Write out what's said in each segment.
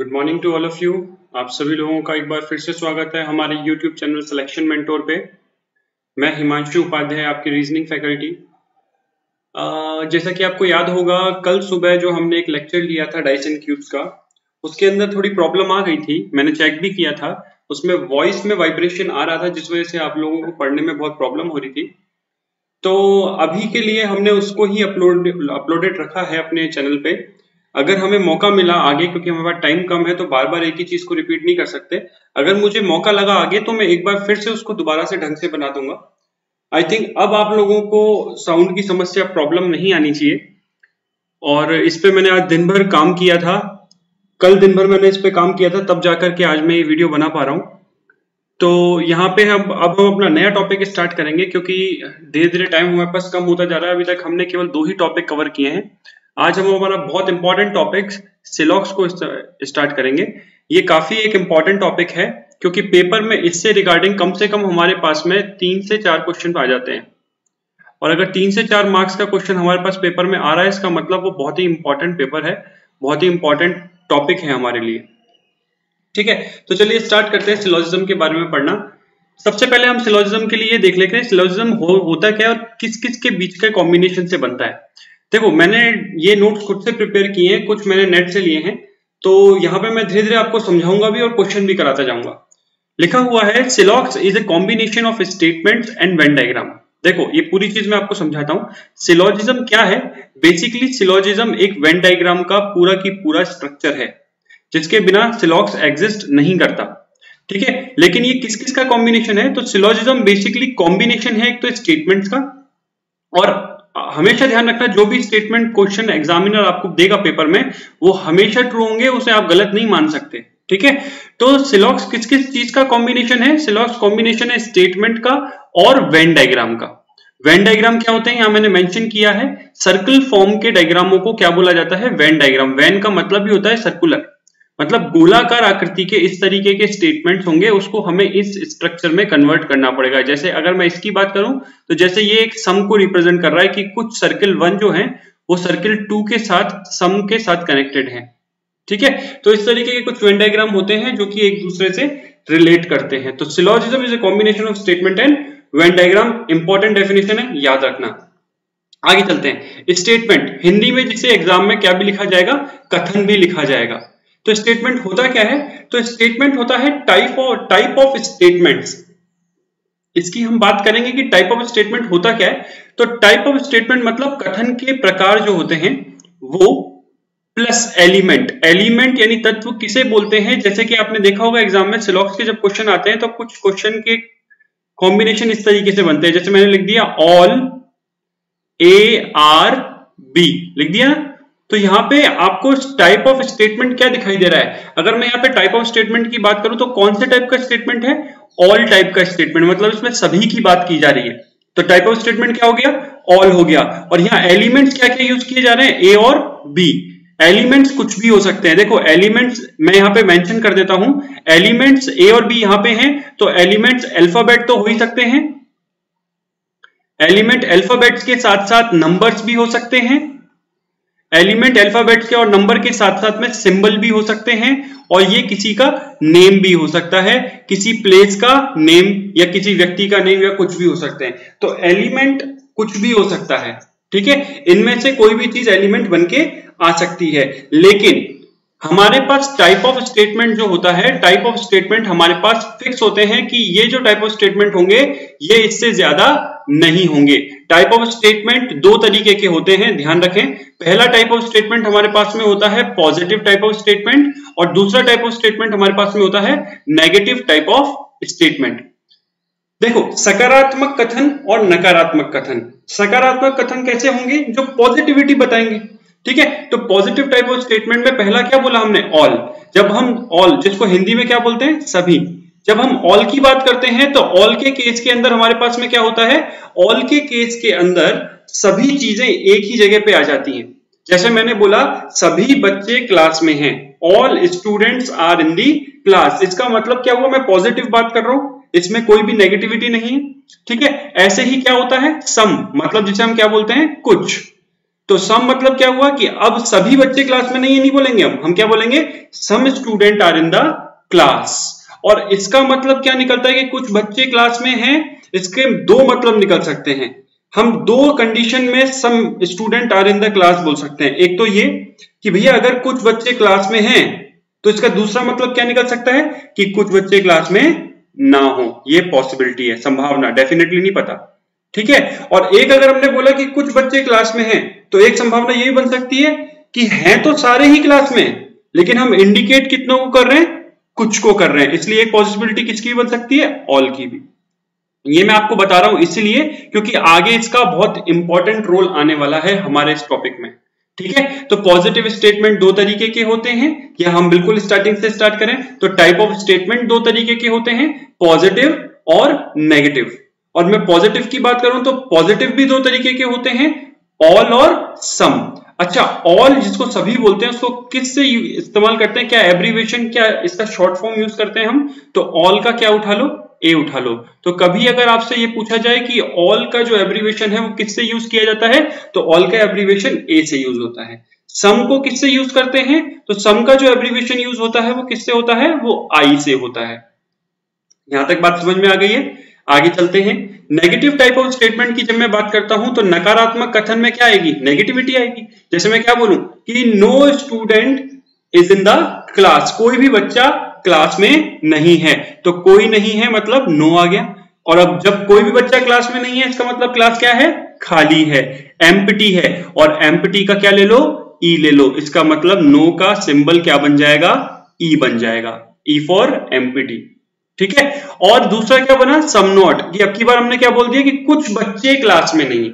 Good morning to all of you. आप सभी लोगों का एक बार फिर से स्वागत है हमारे यूट्यूब चैनल सिलेक्शन मेंटोर पे। मैं हिमांशु उपाध्याय, आपकी रीजनिंग फैकल्टी। जैसा कि आपको याद होगा, कल सुबह जो हमने एक लेक्चर लिया था डाइस एंड क्यूब्स का, उसके अंदर थोड़ी प्रॉब्लम आ गई थी। मैंने चेक भी किया था, उसमें वॉइस में वाइब्रेशन आ रहा था, जिस वजह से आप लोगों को पढ़ने में बहुत प्रॉब्लम हो रही थी। तो अभी के लिए हमने उसको ही अपलोडेड रखा है अपने चैनल पे। अगर हमें मौका मिला आगे, क्योंकि हमारे पास टाइम कम है, तो बार बार एक ही चीज को रिपीट नहीं कर सकते। अगर मुझे मौका लगा आगे तो मैं एक बार फिर से उसको दोबारा से ढंग से बना दूंगा। आई थिंक अब आप लोगों को साउंड की समस्या, प्रॉब्लम नहीं आनी चाहिए। और इस पे मैंने आज दिन भर काम किया था, कल दिन भर मैंने इस पे काम किया था, तब जाकर के आज मैं ये वीडियो बना पा रहा हूँ। तो यहाँ पे अब हम अपना नया टॉपिक स्टार्ट करेंगे, क्योंकि धीरे धीरे टाइम हमारे पास कम होता जा रहा है। अभी तक हमने केवल 2 ही टॉपिक कवर किए हैं। आज हम हमारा बहुत इंपॉर्टेंट टॉपिक सिलॉक्स को स्टार्ट करेंगे। ये काफी एक इंपॉर्टेंट टॉपिक है, क्योंकि पेपर में इससे रिगार्डिंग कम से कम हमारे पास में 3 से 4 क्वेश्चन आ जाते हैं। और अगर 3 से 4 मार्क्स का क्वेश्चन हमारे पास पेपर में आ रहा है, इसका मतलब वो बहुत ही इंपॉर्टेंट पेपर है, बहुत ही इंपॉर्टेंट टॉपिक है हमारे लिए। ठीक है, तो चलिए स्टार्ट करते हैं सिलोजिज्म के बारे में पढ़ना। सबसे पहले हम सिलोजिज्म के लिए देख लेते हैं सिलोजिज्म होता क्या है और किस किस के बीच के कॉम्बिनेशन से बनता है। देखो, मैंने ये नोट्स खुद से प्रिपेयर किए हैं, कुछ मैंने नेट से लिए हैं, तो यहाँ पे मैं धीरे धीरे आपको समझाऊंगा भी और क्वेश्चन भी कराता जाऊंगा। लिखा हुआ है syllogism is a combination of statements and Venn diagram. देखो, ये पूरी चीज मैं आपको समझाता हूँ। सिलोजिज्म क्या है? बेसिकली सिलोजिज्म एक वेन डायग्राम का पूरा की पूरा स्ट्रक्चर है, जिसके बिना सिलॉक्स एग्जिस्ट नहीं करता। ठीक है, लेकिन ये किस किस का कॉम्बिनेशन है? तो सिलोजिज्म बेसिकली कॉम्बिनेशन है एक तो स्टेटमेंट्स का, और हमेशा ध्यान रखना, जो भी स्टेटमेंट क्वेश्चन एग्जामिनर आपको देगा पेपर में, वो हमेशा ट्रू होंगे, उसे आप गलत नहीं मान सकते। ठीक है, तो सिलॉक्स किस किस चीज का कॉम्बिनेशन है? सिलॉक्स कॉम्बिनेशन है स्टेटमेंट का और वेन डायग्राम का। वेन डायग्राम क्या होते हैं यहां मैंने मेंशन किया है। सर्कल फॉर्म के डायग्रामों को क्या बोला जाता है? Venn diagram. वेन का मतलब भी होता है सर्कुलर, मतलब गोलाकार आकृति के इस तरीके के स्टेटमेंट्स होंगे, उसको हमें इस स्ट्रक्चर में कन्वर्ट करना पड़ेगा। जैसे अगर मैं इसकी बात करूं, तो जैसे ये एक सम को रिप्रेजेंट कर रहा है कि कुछ सर्किल 1 जो है वो सर्किल 2 के साथ सम के साथ कनेक्टेड है। ठीक है, तो इस तरीके के कुछ वेन डायग्राम होते हैं जो कि एक दूसरे से रिलेट करते हैं। तो syllogism is a combination of statement and Venn diagram. Important definition है, याद रखना। आगे चलते हैं। स्टेटमेंट, हिंदी में जिसे एग्जाम में क्या भी लिखा जाएगा? कथन भी लिखा जाएगा। तो स्टेटमेंट होता क्या है? तो स्टेटमेंट होता है टाइप ऑफ स्टेटमेंट्स। इसकी हम बात करेंगे कि टाइप ऑफ स्टेटमेंट होता क्या है। तो टाइप ऑफ स्टेटमेंट मतलब कथन के प्रकार जो होते हैं वो, प्लस एलिमेंट। एलिमेंट यानी तत्व किसे बोलते हैं? जैसे कि आपने देखा होगा एग्जाम में सिलॉक्स के जब क्वेश्चन आते हैं, तो कुछ क्वेश्चन के कॉम्बिनेशन इस तरीके से बनते हैं। जैसे मैंने लिख दिया ऑल ए आर बी, लिख दिया। तो यहाँ पे आपको टाइप ऑफ स्टेटमेंट क्या दिखाई दे रहा है? अगर मैं यहाँ पे टाइप ऑफ स्टेटमेंट की बात करूं, तो कौन से टाइप का स्टेटमेंट है? ऑल टाइप का स्टेटमेंट, मतलब इसमें सभी की बात की जा रही है। तो टाइप ऑफ स्टेटमेंट क्या हो गया? ऑल हो गया। और यहाँ एलिमेंट्स क्या क्या यूज किए जा रहे हैं? ए और बी। एलिमेंट्स कुछ भी हो सकते हैं। देखो, एलिमेंट्स मैं यहाँ पे मेंशन कर देता हूं। एलिमेंट्स ए और बी यहाँ पे हैं, तो एलिमेंट्स अल्फाबेट तो हो ही सकते हैं। एलिमेंट अल्फाबेट्स के साथ साथ नंबर्स भी हो सकते हैं। एलिमेंट अल्फाबेट्स के और नंबर के साथ साथ में सिंबल भी हो सकते हैं। और ये किसी का नेम भी हो सकता है, किसी प्लेस का नेम या किसी व्यक्ति का नेम, या कुछ भी हो सकते हैं। तो एलिमेंट कुछ भी हो सकता है। ठीक है, इनमें से कोई भी चीज एलिमेंट बनके आ सकती है। लेकिन हमारे पास टाइप ऑफ स्टेटमेंट जो होता है, टाइप ऑफ स्टेटमेंट हमारे पास फिक्स होते हैं कि ये जो टाइप ऑफ स्टेटमेंट होंगे ये इससे ज्यादा नहीं होंगे। टाइप ऑफ स्टेटमेंट 2 तरीके के होते हैं, ध्यान रखें। पहला टाइप ऑफ स्टेटमेंट हमारे पास में होता है पॉजिटिव टाइप ऑफ स्टेटमेंट, और दूसरा टाइप ऑफ स्टेटमेंट हमारे पास में होता है नेगेटिव टाइप ऑफ स्टेटमेंट। देखो, सकारात्मक कथन और नकारात्मक कथन। सकारात्मक कथन कैसे होंगे? जो पॉजिटिविटी बताएंगे। ठीक है, तो पॉजिटिव टाइप ऑफ स्टेटमेंट में पहला क्या बोला हमने? ऑल। जब हम ऑल, जिसको हिंदी में क्या बोलते हैं? सभी। जब हम ऑल की बात करते हैं, तो ऑल के केस के अंदर हमारे पास में क्या होता है? ऑल के केस के अंदर सभी चीजें एक ही जगह पे आ जाती हैं। जैसे मैंने बोला, सभी बच्चे क्लास में हैं, all students are in the class. इसका मतलब क्या हुआ? मैं पॉजिटिव बात कर रहा हूं, इसमें कोई भी नेगेटिविटी नहीं है। ठीक है, ऐसे ही क्या होता है? सम, मतलब जिसे हम क्या बोलते हैं? कुछ। तो सम मतलब क्या हुआ कि अब सभी बच्चे क्लास में नहीं है, नहीं बोलेंगे हम क्या बोलेंगे, some student are in the class. और इसका मतलब क्या निकलता है कि कुछ बच्चे क्लास में हैं। इसके दो मतलब निकल सकते हैं, हम दो कंडीशन में some student are in the class बोल सकते हैं। एक तो ये कि भैया अगर कुछ बच्चे क्लास में हैं तो इसका दूसरा मतलब क्या निकल सकता है कि कुछ बच्चे क्लास में ना हो, ये पॉसिबिलिटी है, संभावना, डेफिनेटली नहीं पता, ठीक है। और एक अगर हमने बोला कि कुछ बच्चे क्लास में हैं तो एक संभावना ये भी बन सकती है कि हैं तो सारे ही क्लास में, लेकिन हम इंडिकेट कितनों को कर रहे हैं, कुछ को कर रहे हैं, इसलिए एक पॉसिबिलिटी किसकी भी बन सकती है, ऑल की भी। ये मैं आपको बता रहा हूं इसलिए क्योंकि आगे इसका बहुत इंपॉर्टेंट रोल आने वाला है हमारे इस टॉपिक में, ठीक है। तो पॉजिटिव स्टेटमेंट दो तरीके के होते हैं, या हम बिल्कुल स्टार्टिंग से स्टार्ट करें तो टाइप ऑफ स्टेटमेंट दो तरीके के होते हैं, पॉजिटिव और नेगेटिव। और मैं पॉजिटिव की बात करूं तो पॉजिटिव भी दो तरीके के होते हैं, ऑल और सम। अच्छा, ऑल जिसको सभी बोलते हैं उसको किससे इस्तेमाल करते हैं, क्या एब्रीविएशन, क्या इसका शॉर्ट फॉर्म यूज करते हैं हम, तो ऑल का क्या उठा लो, ए उठा लो। तो कभी अगर आपसे ये पूछा जाए कि ऑल का जो एब्रीविएशन है वो किससे यूज किया जाता है, तो ऑल का एब्रीविएशन ए से यूज होता है। सम को किससे यूज करते हैं, तो सम का जो एब्रीविएशन यूज होता है वो किससे होता है, वो आई से होता है। यहां तक बात समझ में आ गई है, आगे चलते हैं। नेगेटिव टाइप ऑफ स्टेटमेंट की जब मैं बात करता हूं तो नकारात्मक कथन में क्या आएगी, नेगेटिविटी आएगी। जैसे मैं क्या बोलूं कि no student is in the class, कोई भी बच्चा क्लास में नहीं है, तो कोई नहीं है मतलब नो आ गया। और अब जब कोई भी बच्चा क्लास में नहीं है इसका मतलब क्लास क्या है, खाली है, एम्प्टी है। और एम्प्टी का क्या ले लो, ई ले लो, इसका मतलब नो का सिंबल क्या बन जाएगा, ई बन जाएगा, ई फॉर एम्प्टी, ठीक है। और दूसरा क्या बना, सम नॉट, कि अब की बार हमने क्या बोल दिया कि कुछ बच्चे क्लास में नहीं,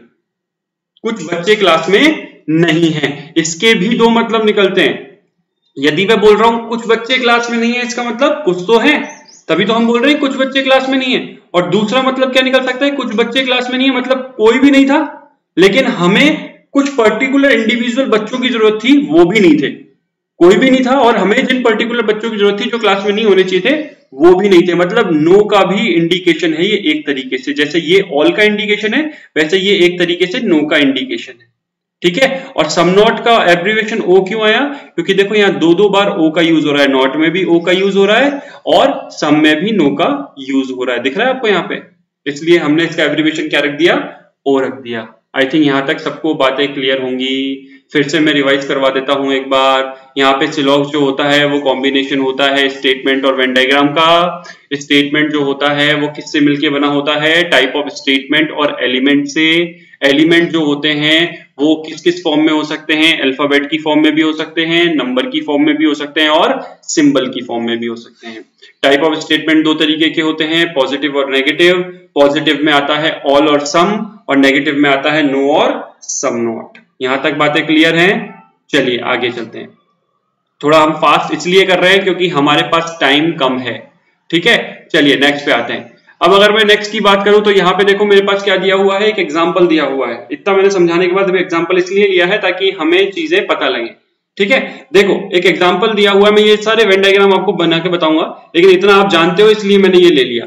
कुछ बच्चे क्लास में नहीं है। इसके भी दो मतलब निकलते हैं। यदि मैं बोल रहा हूं कुछ बच्चे क्लास में नहीं है, इसका मतलब कुछ तो है, तभी तो हम बोल रहे हैं कुछ बच्चे क्लास में नहीं है। और दूसरा मतलब क्या निकल सकता है, कुछ बच्चे क्लास में नहीं है मतलब कोई भी नहीं था, लेकिन हमें कुछ पर्टिकुलर इंडिविजुअल बच्चों की जरूरत थी, वो भी नहीं थे, कोई भी नहीं था, और हमें जिन पर्टिकुलर बच्चों की जरूरत थी जो क्लास में नहीं होने चाहिए थे वो भी नहीं थे। मतलब नो का भी इंडिकेशन है ये एक तरीके से, जैसे ये ऑल का इंडिकेशन है वैसे ये एक तरीके से नो का इंडिकेशन है, ठीक है। और सम नॉट का एब्रीविएशन ओ क्यों आया, क्योंकि देखो यहाँ दो बार ओ का यूज हो रहा है, नॉट में भी ओ का यूज हो रहा है और सम में भी नो का यूज हो रहा है, दिख रहा है आपको यहाँ पे, इसलिए हमने इसका एब्रीविएशन क्या रख दिया, ओ रख दिया। आई थिंक यहां तक सबको बातें क्लियर होंगी। फिर से मैं रिवाइज करवा देता हूं एक बार। यहाँ पे सिलॉक्स जो होता है वो कॉम्बिनेशन होता है स्टेटमेंट और वेन डायग्राम का। स्टेटमेंट जो होता है वो किससे मिलके बना होता है, टाइप ऑफ स्टेटमेंट और एलिमेंट से। एलिमेंट जो होते हैं वो किस किस फॉर्म में हो सकते हैं, अल्फाबेट की फॉर्म में भी हो सकते हैं, नंबर की फॉर्म में भी हो सकते हैं और सिंबल की फॉर्म में भी हो सकते हैं। टाइप ऑफ स्टेटमेंट दो तरीके के होते हैं, पॉजिटिव और नेगेटिव। पॉजिटिव में आता है ऑल और सम और नेगेटिव में आता है नो और सम नॉट। यहां तक बातें क्लियर हैं, चलिए आगे चलते हैं। थोड़ा हम फास्ट इसलिए कर रहे हैं क्योंकि हमारे पास टाइम कम है, ठीक है। चलिए नेक्स्ट पे आते हैं। अब अगर मैं नेक्स्ट की बात करूं तो यहाँ पे देखो मेरे पास क्या दिया हुआ है, एक एग्जांपल दिया हुआ है। इतना मैंने समझाने के बाद एग्जांपल इसलिए लिया है ताकि हमें चीजें पता लगे, ठीक है। देखो एक एग्जांपल दिया हुआ है, मैं ये सारे वेन डायग्राम आपको बना के बताऊंगा, लेकिन इतना आप जानते हो इसलिए मैंने ये ले लिया।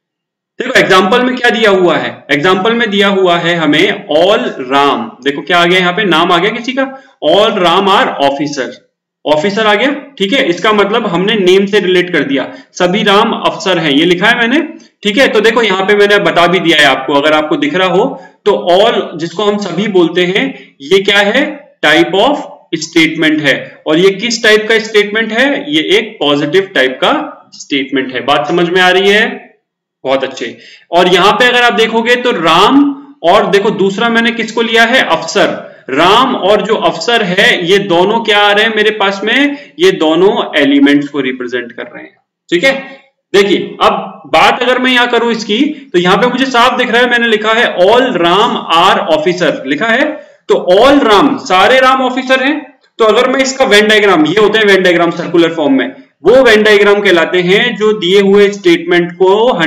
देखो एग्जाम्पल में क्या दिया हुआ है, एग्जाम्पल में दिया हुआ है हमें ऑल राम, देखो क्या आ गया यहाँ पे, नाम आ गया किसी का, all Ram are officer, officer आ गया, ठीक है। इसका मतलब हमने नेम से रिलेट कर दिया, सभी राम अफसर हैं, ये लिखा है मैंने, ठीक है। तो देखो यहाँ पे मैंने बता भी दिया है आपको, अगर आपको दिख रहा हो तो ऑल जिसको हम सभी बोलते हैं ये क्या है, टाइप ऑफ स्टेटमेंट है। और ये किस टाइप का स्टेटमेंट है, ये एक पॉजिटिव टाइप का स्टेटमेंट है। बात समझ में आ रही है, बहुत अच्छे। और यहां पे अगर आप देखोगे तो राम और देखो दूसरा मैंने किसको लिया है, अफसर। राम और जो अफसर है ये दोनों क्या आ रहे हैं मेरे पास में, ये दोनों एलिमेंट्स को रिप्रेजेंट कर रहे हैं, ठीक है। देखिए अब बात अगर मैं यहां करूं इसकी तो यहां पे मुझे साफ दिख रहा है, मैंने लिखा है ऑल राम आर ऑफिसर लिखा है, तो ऑल राम सारे राम ऑफिसर हैं। तो अगर मैं इसका वेन डायग्राम, ये होते हैं वेन डायग्राम सर्कुलर फॉर्म में, वो वेन डायग्राम कहलाते हैं जो दिए हुए स्टेटमेंट को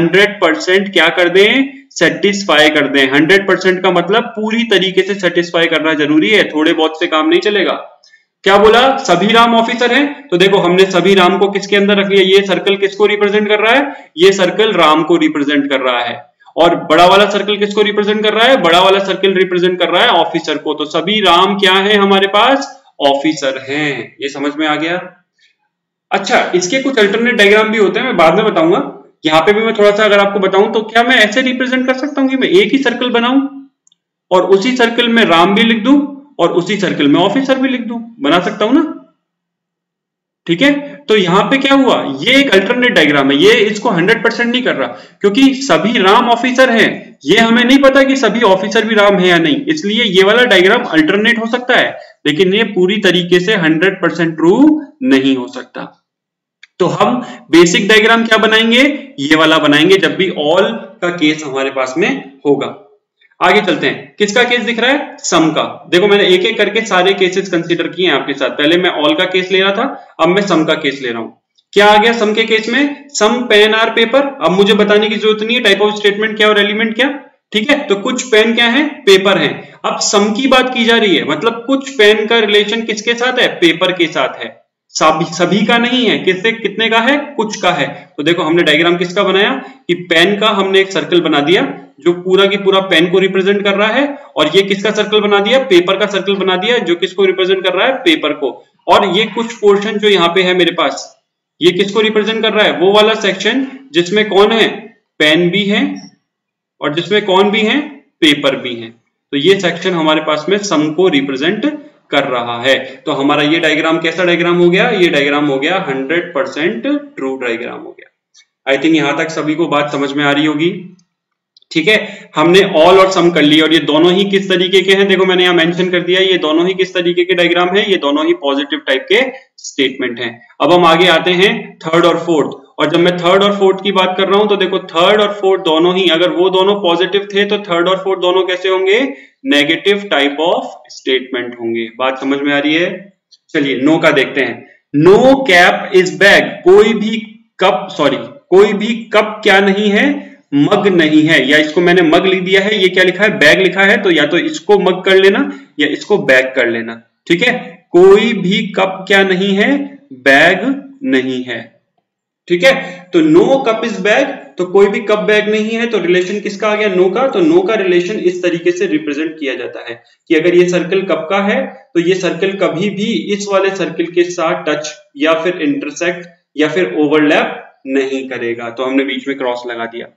100% क्या कर दें, सेटिस्फाई कर दें। 100% का मतलब पूरी तरीके से सेटिस्फाई करना जरूरी है, थोड़े बहुत से काम नहीं चलेगा। क्या बोला, सभी राम ऑफिसर हैं, तो देखो हमने सभी राम को किसके अंदर रख लिया, ये सर्कल किसको रिप्रेजेंट कर रहा है, ये सर्कल राम को रिप्रेजेंट कर रहा है। और बड़ा वाला सर्कल किसको रिप्रेजेंट कर रहा है? बड़ा वाला सर्कल रिप्रेजेंट कर रहा है ऑफिसर को। तो सभी राम क्या है हमारे पास? ऑफिसर हैं। ये समझ में आ गया? अच्छा, इसके कुछ अल्टरनेट डायग्राम भी होते हैं, मैं बाद में बताऊंगा। यहाँ पे भी मैं थोड़ा सा अगर आपको बताऊं तो क्या मैं ऐसे रिप्रेजेंट कर सकता हूं कि मैं एक ही सर्कल बनाऊं और उसी सर्कल में राम भी लिख दूं और उसी सर्कल में ऑफिसर भी लिख दूं? बना सकता हूं ना? ठीक है, तो यहां पे क्या हुआ, ये एक अल्टरनेट डायग्राम है, ये इसको 100% नहीं कर रहा क्योंकि सभी राम ऑफिसर हैं। ये हमें नहीं पता कि सभी ऑफिसर भी राम है या नहीं, इसलिए ये वाला डायग्राम अल्टरनेट हो सकता है, लेकिन ये पूरी तरीके से 100% ट्रू नहीं हो सकता। तो हम बेसिक डायग्राम क्या बनाएंगे? ये वाला बनाएंगे जब भी ऑल का केस हमारे पास में होगा। आगे चलते हैं, किसका केस दिख रहा है? सम का। देखो मैंने एक एक करके सारे केसेस कंसीडर किए हैं आपके साथ। पहले मैं ऑल का केस ले रहा था, अब मैं सम का केस ले रहा हूं। क्या आ गया सम के केस में? Some pen are paper. अब मुझे बताने की जरूरत नहीं है टाइप ऑफ स्टेटमेंट क्या और एलिमेंट क्या। ठीक है, तो कुछ पेन क्या है? पेपर है। अब सम की बात की जा रही है, मतलब कुछ पेन का रिलेशन किसके साथ है? पेपर के साथ है। सभी का नहीं है, किससे कितने का है? कुछ का है। तो देखो हमने डायग्राम किसका बनाया कि पेन का हमने एक सर्कल बना दिया जो पूरा की पूरा पेन को रिप्रेजेंट कर रहा है, और ये किसका सर्कल बना दिया? पेपर का सर्कल बना दिया जो किसको रिप्रेजेंट कर रहा है? पेपर को। और ये कुछ पोर्शन जो यहाँ पे है मेरे पास, ये किसको रिप्रेजेंट कर रहा है? वो वाला सेक्शन जिसमें कौन है? पेन भी है और जिसमें कौन भी है? पेपर भी है। तो ये सेक्शन हमारे पास में सम को रिप्रेजेंट कर रहा है। तो हमारा ये डायग्राम कैसा डायग्राम हो गया? ये डायग्राम हो गया 100% ट्रू डायग्राम हो गया। आई थिंक यहां तक सभी को बात समझ में आ रही होगी। ठीक है, हमने ऑल और सम कर लिया, और ये दोनों ही किस तरीके के हैं? देखो मैंने यहां मेंशन कर दिया, ये दोनों ही किस तरीके के डायग्राम है? ये दोनों ही पॉजिटिव टाइप के स्टेटमेंट हैं। अब हम आगे आते हैं थर्ड और फोर्थ, और जब मैं थर्ड और फोर्थ की बात कर रहा हूं तो देखो थर्ड और फोर्थ दोनों ही, अगर वो दोनों पॉजिटिव थे तो थर्ड और फोर्थ दोनों कैसे होंगे? नेगेटिव टाइप ऑफ स्टेटमेंट होंगे। बात समझ में आ रही है? चलिए नो का देखते हैं। No cap is bag. कोई भी कप क्या नहीं है? मग नहीं है। या इसको मैंने मग लिख दिया है, ये क्या लिखा है? बैग लिखा है, तो या तो इसको मग कर लेना या इसको बैग कर लेना। ठीक है, कोई भी कप क्या नहीं है? बैग नहीं है। ठीक है, तो नो कप इज बैग, तो कोई भी कप बैग नहीं है, तो रिलेशन किसका आ गया? नो का। तो नो का रिलेशन इस तरीके से रिप्रेजेंट किया जाता है कि अगर ये सर्कल कप का है तो ये सर्कल कभी भी इस वाले सर्कल के साथ टच या फिर इंटरसेक्ट या फिर ओवरलैप नहीं करेगा। तो हमने बीच में क्रॉस लगा दिया।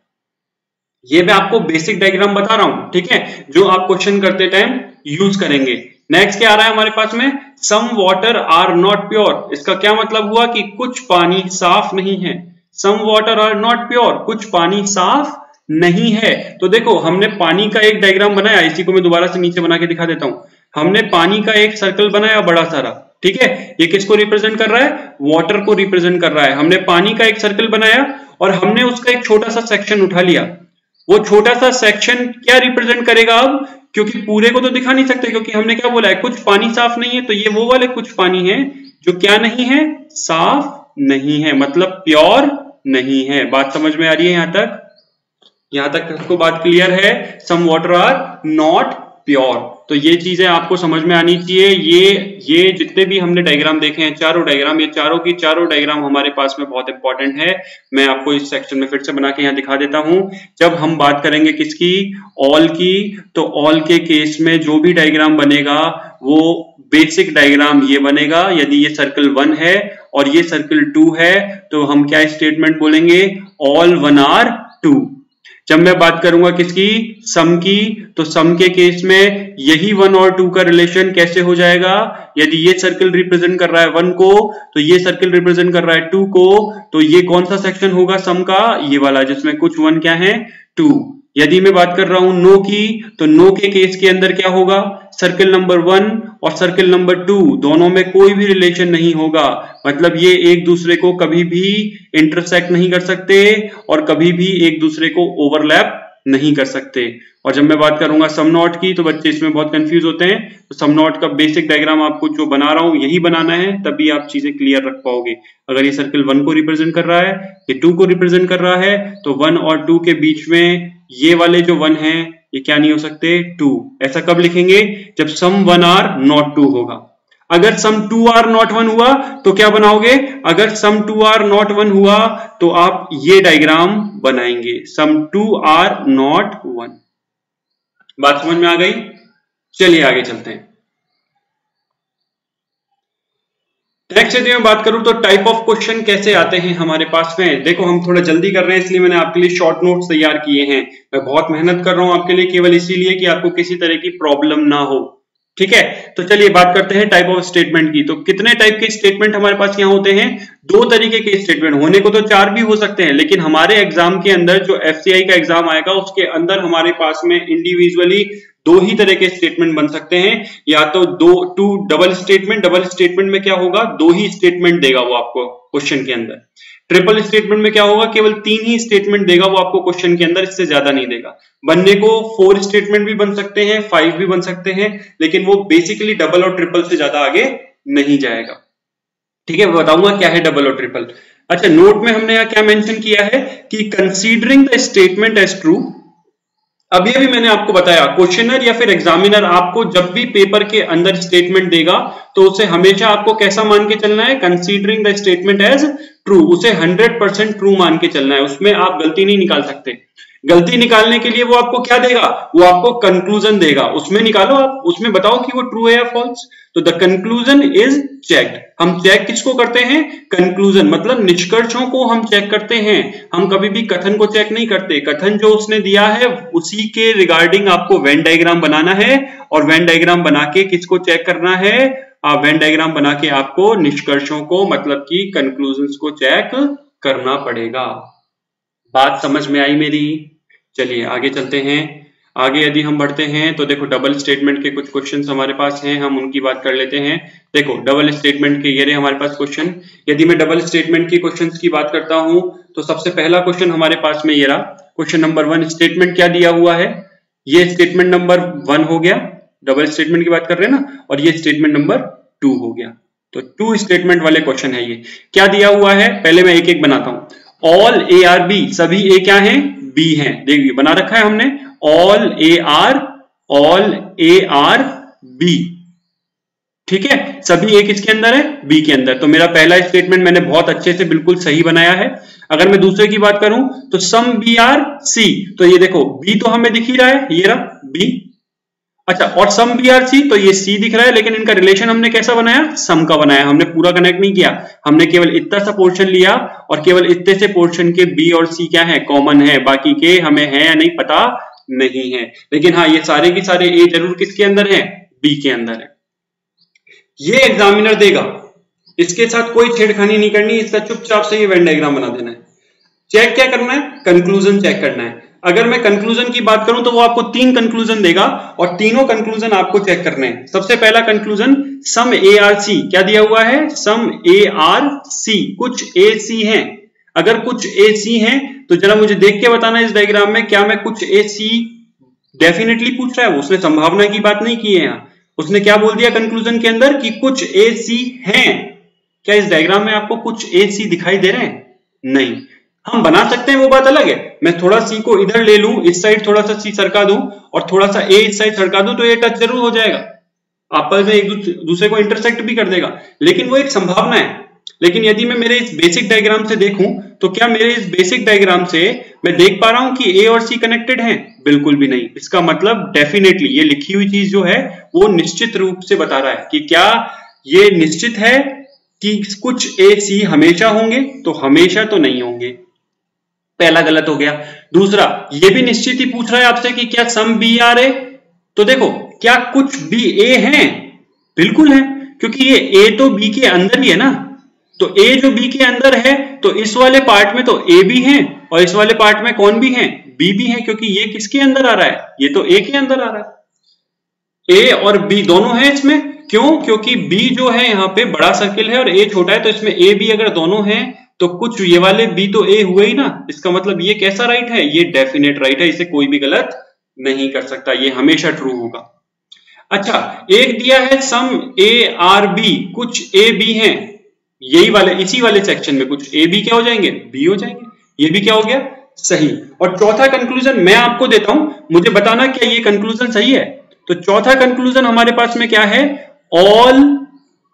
ये मैं आपको बेसिक डायग्राम बता रहा हूं, ठीक है, जो आप क्वेश्चन करते टाइम यूज करेंगे। नेक्स्ट क्या आ रहा है हमारे पास में? Some water are not pure. इसका क्या मतलब हुआ कि कुछ पानी साफ नहीं है। Some water are not pure, कुछ पानी साफ नहीं है। तो देखो हमने पानी का एक डायग्राम बनाया, इसी को मैं दोबारा से नीचे बना के दिखा देता हूं। हमने पानी का एक सर्कल बनाया बड़ा सारा, ठीक है, ये किसको रिप्रेजेंट कर रहा है? वाटर को रिप्रेजेंट कर रहा है। हमने पानी का एक सर्कल बनाया और हमने उसका एक छोटा सा सेक्शन उठा लिया। वो छोटा सा सेक्शन क्या रिप्रेजेंट करेगा अब? क्योंकि पूरे को तो दिखा नहीं सकते, क्योंकि हमने क्या बोला है? कुछ पानी साफ नहीं है, तो ये वो वाले कुछ पानी है जो क्या नहीं है? साफ नहीं है, मतलब प्योर नहीं है। बात समझ में आ रही है यहां तक? यहां तक आपको बात क्लियर है? Some water are not pure, तो ये चीजें आपको समझ में आनी चाहिए। ये जितने भी हमने डायग्राम देखे हैं, चारों डायग्राम, ये चारों की चारों डायग्राम हमारे पास में बहुत इंपॉर्टेंट है। मैं आपको इस सेक्शन में फिर से बना के यहाँ दिखा देता हूं। जब हम बात करेंगे किसकी? ऑल की, तो ऑल के केस में जो भी डायग्राम बनेगा वो बेसिक डायग्राम ये बनेगा। यदि ये सर्कल 1 है और ये सर्कल 2 है तो हम क्या स्टेटमेंट बोलेंगे? All 1 are 2। जब मैं बात करूंगा किसकी? सम की, तो सम के केस में यही 1 और 2 का रिलेशन कैसे हो जाएगा? यदि ये सर्कल रिप्रेजेंट कर रहा है 1 को तो ये सर्कल रिप्रेजेंट कर रहा है 2 को, तो ये कौन सा सेक्शन होगा सम का? ये वाला जिसमें कुछ 1 क्या है? 2। यदि मैं बात कर रहा हूं नो की, तो नो के केस के अंदर क्या होगा? सर्कल नंबर 1 और सर्कल नंबर 2 दोनों में कोई भी रिलेशन नहीं होगा, मतलब ये एक दूसरे को कभी भी इंटरसेक्ट नहीं कर सकते और कभी भी एक दूसरे को ओवरलैप नहीं कर सकते। और जब मैं बात करूंगा सम नॉट की, तो बच्चे इसमें बहुत कंफ्यूज होते हैं। तो सम नॉट का बेसिक डायग्राम आपको जो बना रहा हूं यही बनाना है, तभी आप चीजें क्लियर रख पाओगे। अगर ये सर्कल 1 को रिप्रेजेंट कर रहा है, ये 2 को रिप्रेजेंट कर रहा है, तो 1 और 2 के बीच में ये वाले जो 1 है ये क्या नहीं हो सकते? 2। ऐसा कब लिखेंगे? जब सम 1 आर नॉट 2 होगा। अगर सम 2r not 1 हुआ तो क्या बनाओगे? अगर सम 2r not 1 हुआ तो आप ये डायग्राम बनाएंगे, सम 2r not 1। बात समझ में आ गई? चलिए आगे चलते हैं। नेक्स्ट यदि मैं बात करूं तो टाइप ऑफ क्वेश्चन कैसे आते हैं हमारे पास में। देखो हम थोड़ा जल्दी कर रहे हैं इसलिए मैंने आपके लिए शॉर्ट नोट्स तैयार किए हैं। मैं बहुत मेहनत कर रहा हूं आपके लिए केवल इसीलिए कि आपको किसी तरह की प्रॉब्लम ना हो, ठीक है। तो चलिए बात करते हैं टाइप ऑफ स्टेटमेंट की। तो कितने टाइप के स्टेटमेंट हमारे पास यहाँ होते हैं? 2 तरीके के स्टेटमेंट, होने को तो 4 भी हो सकते हैं, लेकिन हमारे एग्जाम के अंदर जो एफसीआई का एग्जाम आएगा उसके अंदर हमारे पास में इंडिविजुअली 2 ही तरह के स्टेटमेंट बन सकते हैं। या तो टू डबल स्टेटमेंट में क्या होगा? 2 ही स्टेटमेंट देगा वो आपको क्वेश्चन के अंदर। ट्रिपल स्टेटमेंट में क्या होगा? केवल 3 ही स्टेटमेंट देगा वो आपको क्वेश्चन के अंदर, इससे ज्यादा नहीं देगा। बनने को 4 स्टेटमेंट भी बन सकते हैं, 5 भी बन सकते हैं, लेकिन वो बेसिकली डबल और ट्रिपल से ज्यादा आगे नहीं जाएगा, ठीक है। बताऊंगा क्या है डबल और ट्रिपल। अच्छा, नोट में हमने यहाँ क्या मेंशन किया है कि considering the statement as true. अब ये भी मैंने आपको बताया, क्वेश्चनर या फिर एग्जामिनर आपको जब भी पेपर के अंदर स्टेटमेंट देगा तो उसे हमेशा आपको कैसा मान के चलना है? Considering the statement as true, उसे 100% ट्रू मान के चलना है, उसमें आप गलती नहीं निकाल सकते। गलती निकालने के लिए वो आपको क्या देगा? वो आपको कंक्लूजन देगा, उसमें निकालो आप, उसमें बताओ कि वो ट्रू है या फॉल्स। तो द कंक्लूजन इज चेक्ड। हम चेक किसको करते हैं? कंक्लूजन, मतलब निष्कर्षों को हम चेक करते हैं। हम कभी भी कथन को चेक नहीं करते। कथन जो उसने दिया है उसी के रिगार्डिंग आपको वेन डायग्राम बनाना है, और वेन डायग्राम बना के किसको चेक करना है? वेन डायग्राम बना के आपको निष्कर्षों को, मतलब कि कंक्लूजन्स को चेक करना पड़ेगा। बात समझ में आई मेरी? चलिए आगे चलते हैं। आगे यदि हम बढ़ते हैं तो देखो डबल स्टेटमेंट के कुछ क्वेश्चंस हमारे पास हैं, हम उनकी बात कर लेते हैं। देखो डबल स्टेटमेंट के ये रहे हमारे पास क्वेश्चन। यदि मैं डबल स्टेटमेंट के क्वेश्चंस की बात करता हूं तो सबसे पहला क्वेश्चन हमारे पास में ये रहा, क्वेश्चन नंबर 1। स्टेटमेंट क्या दिया हुआ है? ये स्टेटमेंट नंबर 1 हो गया, डबल स्टेटमेंट की बात कर रहे हैं ना, और ये स्टेटमेंट नंबर 2 हो गया। तो 2 स्टेटमेंट वाले क्वेश्चन है। ये क्या दिया हुआ है? पहले मैं एक एक बनाता हूं। ऑल ए आर बी, सभी ए क्या है? बी हैं। देखिए बना रखा है हमने, ऑल ए आर बी, ठीक है। सभी ए किसके अंदर है? बी के अंदर। तो मेरा पहला स्टेटमेंट मैंने बहुत अच्छे से बिल्कुल सही बनाया है। अगर मैं दूसरे की बात करूं तो सम बी आर सी, तो ये देखो बी तो हमें दिख ही रहा है, ये रहा बी। अच्छा, और सम बी आर सी, तो ये सी दिख रहा है, लेकिन इनका रिलेशन हमने कैसा बनाया? सम का बनाया। हमने पूरा कनेक्ट नहीं किया, हमने केवल इतना सा पोर्शन लिया और केवल इतने से पोर्शन के बी और सी क्या है? कॉमन है। बाकी के हमें है या नहीं पता नहीं है, लेकिन हाँ ये सारे के सारे ए जरूर किसके अंदर है? बी के अंदर है। ये एग्जामिनर देगा, इसके साथ कोई छेड़खानी नहीं करनी, इसका चुपचाप से ये वेन डायग्राम बना देना है। चेक क्या करना है? कंक्लूजन चेक करना है। अगर मैं कंक्लूजन की बात करूं तो वो आपको 3 कंक्लूजन देगा और तीनों कंक्लूजन आपको चेक करने हैं। सबसे पहला conclusion some A R C, क्या दिया हुआ है? सम ए आर सी, कुछ ए सी हैं। अगर कुछ ए सी हैं तो जरा मुझे देख के बताना इस डायग्राम में, क्या मैं कुछ ए सी डेफिनेटली पूछ रहा है? उसने संभावना की बात नहीं की है यहाँ, उसने क्या बोल दिया कंक्लूजन के अंदर कि कुछ ए सी हैं। क्या इस डायग्राम में आपको कुछ ए सी दिखाई दे रहे हैं? नहीं। हम बना सकते हैं, वो बात अलग है। मैं थोड़ा सी को इधर ले लूं, इस साइड थोड़ा सा सी सरका दूं और थोड़ा सा ए इस साइड सरका दूं, तो ये टच जरूर हो जाएगा, आपस में एक दूसरे को इंटरसेक्ट भी कर देगा, लेकिन वो एक संभावना है। लेकिन यदि मैं मेरे इस बेसिक डायग्राम से देखूं तो क्या मेरे इस बेसिक डायग्राम से मैं देख पा रहा हूं कि ए और सी कनेक्टेड हैं? बिल्कुल भी नहीं। इसका मतलब डेफिनेटली ये लिखी हुई चीज जो है वो निश्चित रूप से बता रहा है कि क्या ये निश्चित है कि कुछ ए सी हमेशा होंगे? तो हमेशा तो नहीं होंगे, पहला गलत हो गया। दूसरा, ये भी निश्चित ही पूछ रहा है आपसे कि क्या सम बी आर है? तो देखो क्या कुछ बी ए हैं? बिल्कुल है, क्योंकि ये ए तो बी के अंदर ही है ना। तो ए जो बी के अंदर है तो इस वाले पार्ट में तो ए भी है और इस वाले पार्ट में कौन भी है? बी भी है, क्योंकि ये किसके अंदर आ रहा है? ये तो ए के अंदर आ रहा है। ए और बी दोनों है इसमें। क्यों? क्योंकि बी जो है यहाँ पे बड़ा सर्किल है और ए छोटा है, तो इसमें ए बी अगर दोनों हैं तो कुछ ये वाले बी तो ए हुए ही ना। इसका मतलब ये कैसा राइट है? ये डेफिनेट राइट है, इसे कोई भी गलत नहीं कर सकता, ये हमेशा ट्रू होगा। अच्छा, एक दिया है सम ए आर बी, कुछ ए बी हैं, यही वाले इसी वाले सेक्शन में कुछ ए बी क्या हो जाएंगे? बी हो जाएंगे। ये भी क्या हो गया? सही। और चौथा कंक्लूजन मैं आपको देता हूं, मुझे बताना क्या ये कंक्लूजन सही है। तो चौथा कंक्लूजन हमारे पास में क्या है? ऑल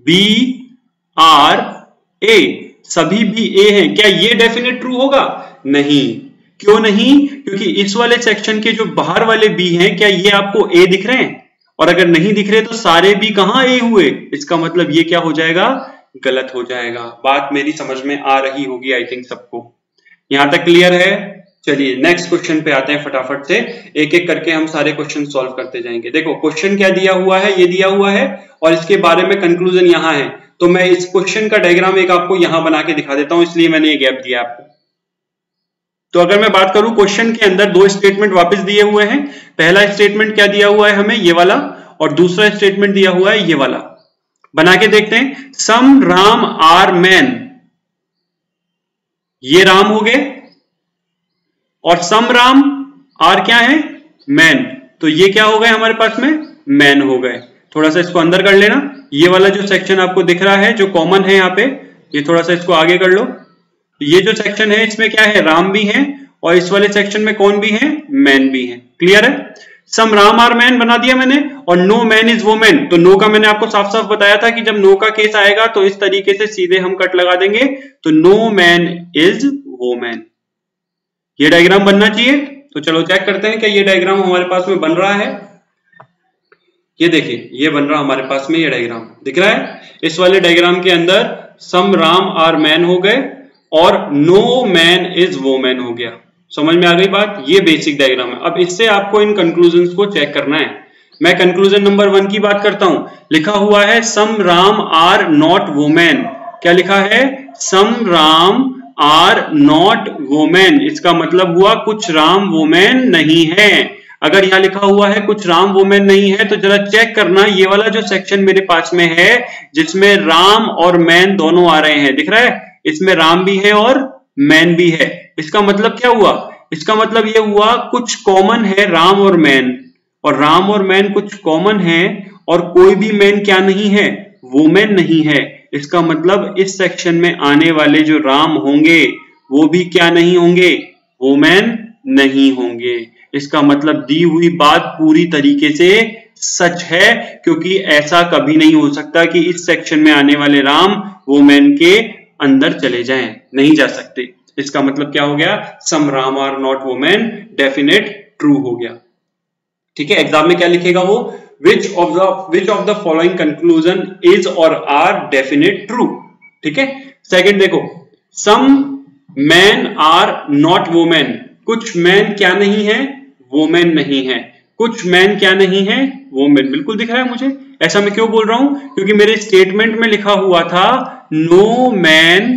बी आर ए, सभी बी ए हैं, क्या ये डेफिनेट ट्रू होगा? नहीं। क्यों नहीं? क्योंकि इस वाले सेक्शन के जो बाहर वाले बी हैं, क्या ये आपको ए दिख रहे हैं? और अगर नहीं दिख रहे तो सारे बी कहां ए हुए? इसका मतलब ये क्या हो जाएगा? गलत हो जाएगा। बात मेरी समझ में आ रही होगी आई थिंक सबको। यहां तक क्लियर है? चलिए नेक्स्ट क्वेश्चन पे आते हैं फटाफट से, एक एक करके हम सारे क्वेश्चन सॉल्व करते जाएंगे। देखो क्वेश्चन क्या दिया हुआ है, ये दिया हुआ है और इसके बारे में कंक्लूजन यहां है। तो मैं इस क्वेश्चन का डायग्राम एक आपको यहां बना के दिखा देता हूं, इसलिए मैंने ये गैप दिया आपको। तो अगर मैं बात करूं, क्वेश्चन के अंदर दो स्टेटमेंट वापस दिए हुए हैं। पहला स्टेटमेंट क्या दिया हुआ है हमें, ये वाला, और दूसरा स्टेटमेंट दिया हुआ है ये वाला। बना के देखते हैं। सम राम आर मैन, ये राम हो गए, और सम राम आर क्या है, मैन, तो ये क्या हो गए हमारे पास में, मैन हो गए। थोड़ा सा इसको अंदर कर लेना, ये वाला जो सेक्शन आपको दिख रहा है जो कॉमन है यहाँ पे, ये थोड़ा सा इसको आगे कर लो। ये जो सेक्शन है इसमें क्या है, राम भी है, और इस वाले सेक्शन में कौन भी है, मैन भी है। क्लियर है? सम राम आर मैन बना दिया मैंने, और नो मैन इज वोमेन। तो नो का मैंने आपको साफ साफ बताया था कि जब नो का केस आएगा तो इस तरीके से सीधे हम कट लगा देंगे, तो नो मैन इज वोमेन। ये डायग्राम बनना चाहिए। तो चलो चेक करते हैं क्या ये डायग्राम हमारे पास में बन रहा है। ये देखिए, ये बन रहा हमारे पास में, ये डायग्राम दिख रहा है। इस वाले डायग्राम के अंदर सम राम आर मैन हो गए और नो मैन इज वोमेन हो गया। समझ में आ गई बात? ये बेसिक डायग्राम है। अब इससे आपको इन कंक्लूजन्स को चेक करना है। मैं कंक्लूजन नंबर 1 की बात करता हूं। लिखा हुआ है some Ram are not women. क्या लिखा है? Some Ram are not women. इसका मतलब हुआ कुछ राम वोमेन नहीं है। अगर यहां लिखा हुआ है कुछ राम वोमेन नहीं है, तो जरा चेक करना, ये वाला जो सेक्शन मेरे पास में है जिसमें राम और मैन दोनों आ रहे हैं, दिख रहा है? इसमें राम भी है और मैन भी है। इसका मतलब क्या हुआ? इसका मतलब ये हुआ कुछ कॉमन है राम और मैन, और राम और मैन कुछ कॉमन है, और कोई भी मैन क्या नहीं है, वोमेन नहीं है। इसका मतलब इस सेक्शन में आने वाले जो राम होंगे वो भी क्या नहीं होंगे, वोमेन नहीं होंगे। इसका मतलब दी हुई बात पूरी तरीके से सच है, क्योंकि ऐसा कभी नहीं हो सकता कि इस सेक्शन में आने वाले राम वोमेन के अंदर चले जाएं, नहीं जा सकते। इसका मतलब क्या हो गया, some Ram are not women definite true हो गया। ठीक है, एग्जाम में क्या लिखेगा वो, which of the following conclusion is or are definite true। ठीक है। सेकंड देखो, some men are not women। कुछ मैन क्या नहीं है, वोमेन नहीं है। कुछ मैन क्या नहीं है, वोमेन। बिल्कुल दिख रहा है मुझे। ऐसा मैं क्यों बोल रहा हूं, क्योंकि मेरे स्टेटमेंट में लिखा हुआ था नो मैन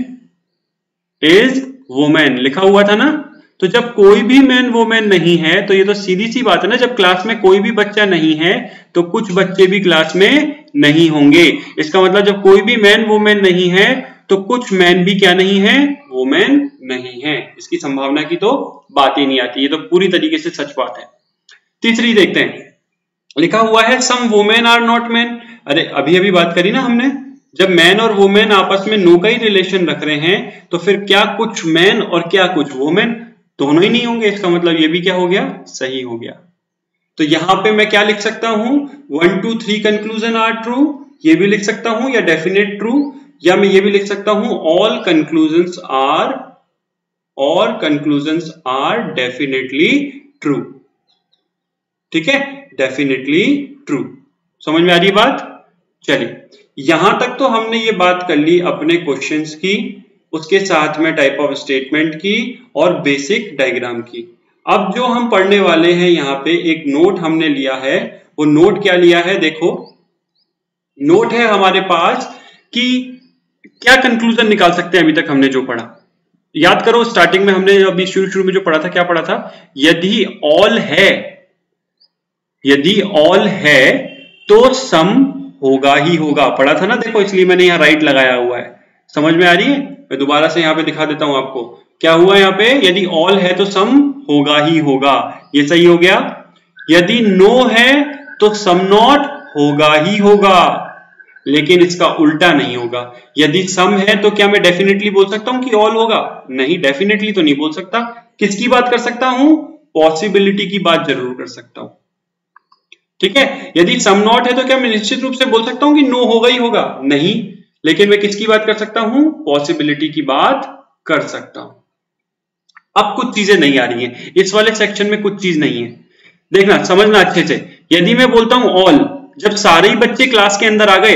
इज वोमेन, लिखा हुआ था ना। तो जब कोई भी मैन वोमेन नहीं है, तो ये तो सीधी सी बात है ना, जब क्लास में कोई भी बच्चा नहीं है तो कुछ बच्चे भी क्लास में नहीं होंगे। इसका मतलब जब कोई भी मैन वोमेन नहीं है तो कुछ मैन भी क्या नहीं है, वोमेन नहीं है। इसकी संभावना की तो बात ही नहीं आती, ये तो पूरी तरीके से सच बात है। तीसरी देखते हैं, लिखा हुआ है some women are not man. अरे अभी अभी बात करी ना हमने, जब मैन और वोमेन आपस में नो का ही रिलेशन रख रहे हैं, तो फिर क्या कुछ मैन और क्या कुछ वोमेन, दोनों ही नहीं होंगे। इसका मतलब ये भी क्या हो गया, सही हो गया। तो यहां पे मैं क्या लिख सकता हूं, 1 2 3 कंक्लूजन आर ट्रू, ये भी लिख सकता हूं, या डेफिनेट ट्रू, या मैं ये भी लिख सकता हूं all conclusions are definitely true. ठीक है, डेफिनेटली ट्रू। समझ में आ रही बात? चलिए, यहां तक तो हमने ये बात कर ली अपने क्वेश्चंस की, उसके साथ में टाइप ऑफ स्टेटमेंट की और बेसिक डायग्राम की। अब जो हम पढ़ने वाले हैं, यहाँ पे एक नोट हमने लिया है। वो नोट क्या लिया है, देखो नोट है हमारे पास कि क्या कंक्लूजन निकाल सकते हैं अभी तक हमने जो पढ़ा। याद करो, स्टार्टिंग में हमने अभी शुरू में जो पढ़ा था, क्या पढ़ा था, यदि ऑल है तो सम होगा ही होगा, पढ़ा था ना। देखो, इसलिए मैंने यहाँ राइट लगाया हुआ है। समझ में आ रही है? मैं दोबारा से यहाँ पे दिखा देता हूं आपको, क्या हुआ यहाँ पे, यदि ऑल है तो सम होगा ही होगा, ये सही हो गया। यदि नो है तो सम नॉट होगा ही होगा, लेकिन इसका उल्टा नहीं होगा। यदि सम है तो क्या मैं डेफिनेटली बोल सकता हूं कि ऑल होगा? नहीं, डेफिनेटली तो नहीं बोल सकता। किसकी बात कर सकता हूं? पॉसिबिलिटी की बात जरूर कर सकता हूं। ठीक है। यदि सम नॉट है तो क्या मैं निश्चित रूप से बोल सकता हूं कि नो होगा ही होगा? नहीं, लेकिन मैं किसकी बात कर सकता हूं? पॉसिबिलिटी की बात कर सकता हूं। अब कुछ चीजें नहीं आ रही हैं इस वाले सेक्शन में, कुछ चीज नहीं है, देखना समझना अच्छे से। यदि मैं बोलता हूं ऑल, जब सारे ही बच्चे क्लास के अंदर आ गए,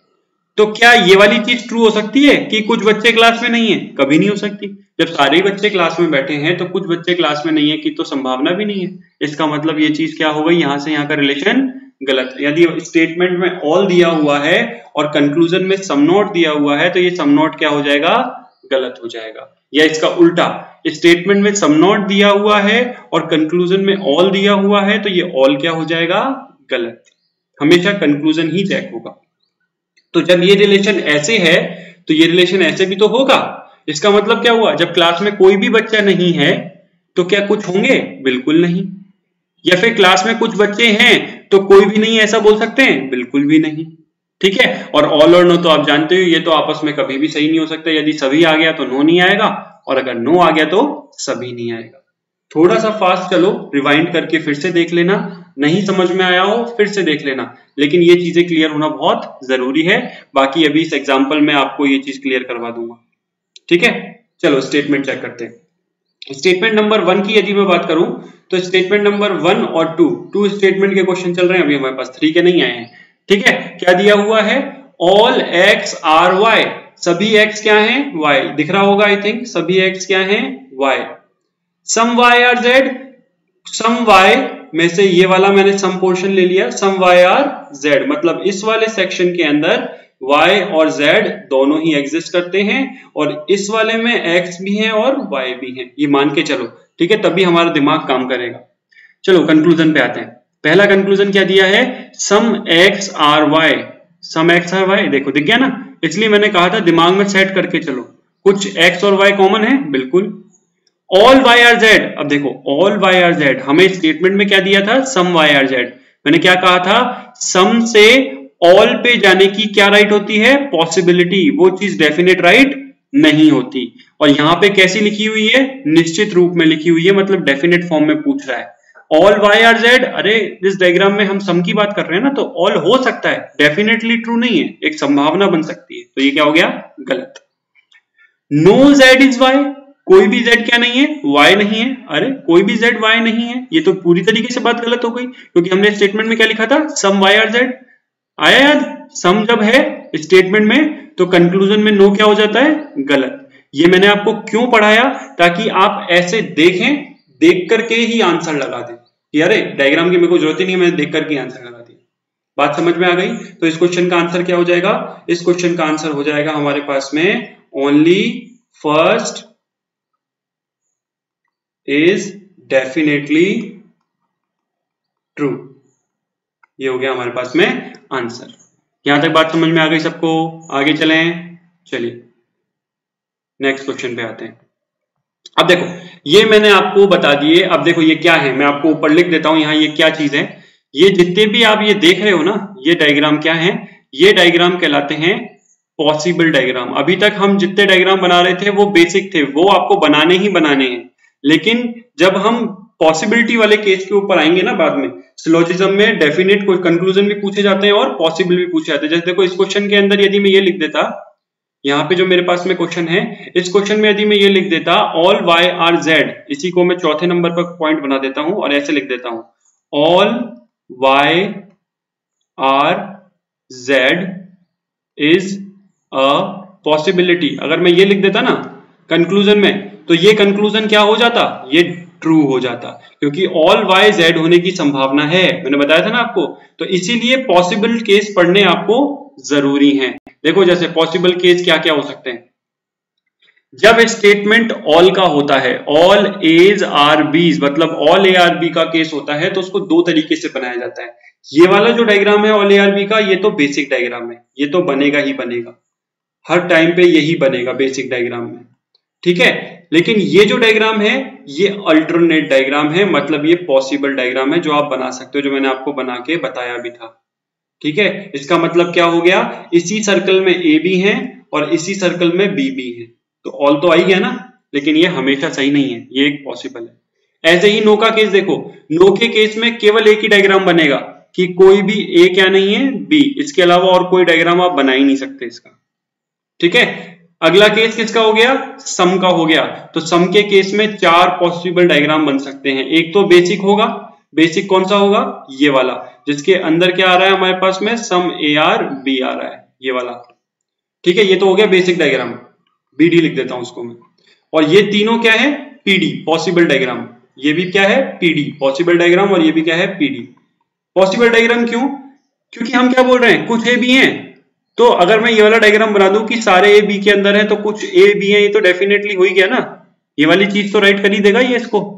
तो क्या ये वाली चीज ट्रू हो सकती है कि कुछ बच्चे क्लास में नहीं है? कभी नहीं हो सकती। जब सारे बच्चे क्लास में बैठे हैं तो कुछ बच्चे क्लास में नहीं है की तो संभावना भी नहीं है। इसका मतलब ये चीज क्या हो गई? यहां से यहां का रिलेशन गलत। यदि स्टेटमेंट में ऑल दिया हुआ है और कंक्लूजन में सम नॉट दिया हुआ है तो ये सम नॉट क्या हो जाएगा? गलत हो जाएगा। या इसका उल्टा, स्टेटमेंट में सम नॉट दिया हुआ है और कंक्लूजन में ऑल दिया हुआ है तो ये ऑल क्या हो जाएगा? गलत। हमेशा कंक्लूजन ही चेक होगा। तो जब ये रिलेशन ऐसे है तो ये रिलेशन ऐसे भी तो होगा। इसका मतलब क्या हुआ? जब क्लास में कोई भी बच्चा नहीं है तो क्या कुछ होंगे? बिल्कुल नहीं। या फिर क्लास में कुछ बच्चे हैं तो कोई भी नहीं, ऐसा बोल सकते हैं? बिल्कुल भी नहीं। ठीक है। और ऑल और नो तो आप जानते हो ये तो आपस में कभी भी सही नहीं हो सकता। यदि सभी आ गया तो नो नहीं आएगा, और अगर नो आ गया तो सभी नहीं आएगा। थोड़ा सा फास्ट चलो, रिवाइंड करके फिर से देख लेना, नहीं समझ में आया हो फिर से देख लेना, लेकिन ये चीजें क्लियर होना बहुत जरूरी है। बाकी अभी इस एग्जाम्पल में आपको ये चीज क्लियर करवा दूंगा। ठीक है, चलो स्टेटमेंट चेक करते हैं। स्टेटमेंट नंबर 1 की यदि मैं बात करूं तो स्टेटमेंट नंबर 1 और 2 स्टेटमेंट के क्वेश्चन चल रहे हैं, अभी हमारे पास 3 के नहीं आए हैं। ठीक है, क्या दिया हुआ है? ऑल एक्स आर वाई, सभी एक्स क्या हैं? वाई। दिख रहा होगा आई थिंक, सभी एक्स क्या हैं? Y. Some Y are Z, some Y में से ये वाला मैंने सम पोर्शन ले लिया, सम वाई आर जेड, मतलब इस वाले सेक्शन के अंदर y और z दोनों ही एग्जिस्ट करते हैं, और इस वाले में x भी है और y भी है, ये मान के चलो। ठीक है, तभी हमारा दिमाग काम करेगा। चलो कंक्लूजन पे आते हैं। पहला कंक्लूजन क्या दिया है? Some x are y, some x are y, देखो दिख गया ना, इसलिए मैंने कहा था दिमाग में सेट करके चलो। कुछ x और y कॉमन है, बिल्कुल। ऑल y आर z, अब देखो ऑल y आर z, हमें स्टेटमेंट में क्या दिया था? Some y are z। मैंने क्या कहा था? सम से ऑल पे जाने की क्या राइट होती है? पॉसिबिलिटी। वो चीज डेफिनेट राइट नहीं होती। और यहां पे कैसी लिखी हुई है? निश्चित रूप में लिखी हुई है, मतलब डेफिनेट फॉर्म में पूछ रहा है। ऑल y आर z, अरे इस डायग्राम में हम सम की बात कर रहे हैं ना, तो ऑल हो सकता है, डेफिनेटली ट्रू नहीं है, एक संभावना बन सकती है, तो ये क्या हो गया? गलत। नो z इज y, कोई भी z क्या नहीं है? y नहीं है। अरे कोई भी z y नहीं है, ये तो पूरी तरीके से बात गलत हो गई, क्योंकि हमने स्टेटमेंट में क्या लिखा था? Some y are z। आया याद? सम जब है स्टेटमेंट में तो कंक्लूजन में नो क्या हो जाता है? गलत। ये मैंने आपको क्यों पढ़ाया? ताकि आप ऐसे देखें, देख करके ही आंसर लगा दें कि अरे डायग्राम की मेरे को जरूरत ही नहीं है, मैंने देख करके आंसर लगा दिया। बात समझ में आ गई? तो इस क्वेश्चन का आंसर क्या हो जाएगा? इस क्वेश्चन का आंसर हो जाएगा हमारे पास में only first is definitely true. ये हो गया हमारे पास में आंसर। यहां तक बात समझ में आ गई सबको? आगे चलें, चलिए नेक्स्ट क्वेश्चन पे आते हैं। अब देखो ये मैंने आपको बता दिए। अब देखो ये क्या है, मैं आपको ऊपर लिख देता हूं यहां, ये क्या चीज है। ये जितने भी आप ये देख रहे हो ना, ये डायग्राम क्या है? ये डायग्राम कहलाते हैं पॉसिबल डायग्राम। अभी तक हम जितने डायग्राम बना रहे थे वो बेसिक थे, वो आपको बनाने ही बनाने हैं। लेकिन जब हम पॉसिबिलिटी वाले केस के ऊपर आएंगे ना बाद में, सिलोजिज्म में डेफिनेट कोई कंक्लूजन भी पूछे जाते हैं और पॉसिबल भी पूछे जाते हैं। जैसे देखो इस क्वेश्चन के अंदर यदि मैं ये लिख देता, यहाँ पे जो मेरे पास में क्वेश्चन है, इस क्वेश्चन में यदि मैं ये लिख देता ऑल y आर z, इसी को मैं चौथे नंबर पर पॉइंट बना देता हूं और ऐसे लिख देता हूं all y are z is a possibility. अगर मैं ये लिख देता ना कंक्लूजन में, तो ये कंक्लूजन क्या हो जाता? ये ट्रू हो जाता, क्योंकि ऑल y z होने की संभावना है, मैंने बताया था ना आपको। तो इसीलिए पॉसिबल केस पढ़ने आपको जरूरी हैं। देखो जैसे पॉसिबल केस क्या क्या हो सकते हैं। जब स्टेटमेंट ऑल का होता है, ऑल एज आर बीज, मतलब ऑल ए आर बी का केस होता है, तो उसको दो तरीके से बनाया जाता है। ये वाला जो डायग्राम है ऑल ए आर बी का, ये तो बेसिक डायग्राम है, ये तो बनेगा ही बनेगा, हर टाइम पे यही बनेगा बेसिक डायग्राम में। ठीक है, लेकिन ये जो डायग्राम है ये अल्टरनेट डायग्राम है, मतलब ये पॉसिबल डायग्राम है जो आप बना सकते हो, जो मैंने आपको बना के बताया भी था। ठीक है, इसका मतलब क्या हो गया? इसी सर्कल में ए भी है और इसी सर्कल में बी भी है, तो ऑल तो आ ही गया ना। लेकिन ये हमेशा सही नहीं है, ये एक पॉसिबल है। ऐसे ही नो का केस देखो, नो के केस में केवल एक ही डायग्राम बनेगा, कि कोई भी ए क्या नहीं है, बी, इसके अलावा और कोई डायग्राम आप बना ही नहीं सकते इसका। ठीक है, अगला केस किसका हो गया, सम का हो गया। तो सम के केस में 4 पॉसिबल डायग्राम बन सकते हैं। एक तो बेसिक होगा, बेसिक कौन सा होगा, ये वाला, जिसके अंदर क्या आ रहा है हमारे पास में, सम ए आर बी आ रहा है, ये वाला। ठीक है, ये तो हो गया बेसिक डायग्राम, बीडी लिख देता हूं उसको मैं। और ये तीनों क्या है, पीडी, पॉसिबल डायग्राम। ये भी क्या है, पीडी, पॉसिबल डायग्राम, और ये भी क्या है, पीडी। पॉसिबल डायग्राम क्यों, क्योंकि हम क्या बोल रहे हैं, कुछ ए बी हैं। तो अगर मैं ये वाला डायग्राम बना दूं कि सारे ए बी के अंदर है, तो कुछ ए बी है, ये तो डेफिनेटली हो ही गया ना, ये वाली चीज तो राइट कर ही देगा ये इसको।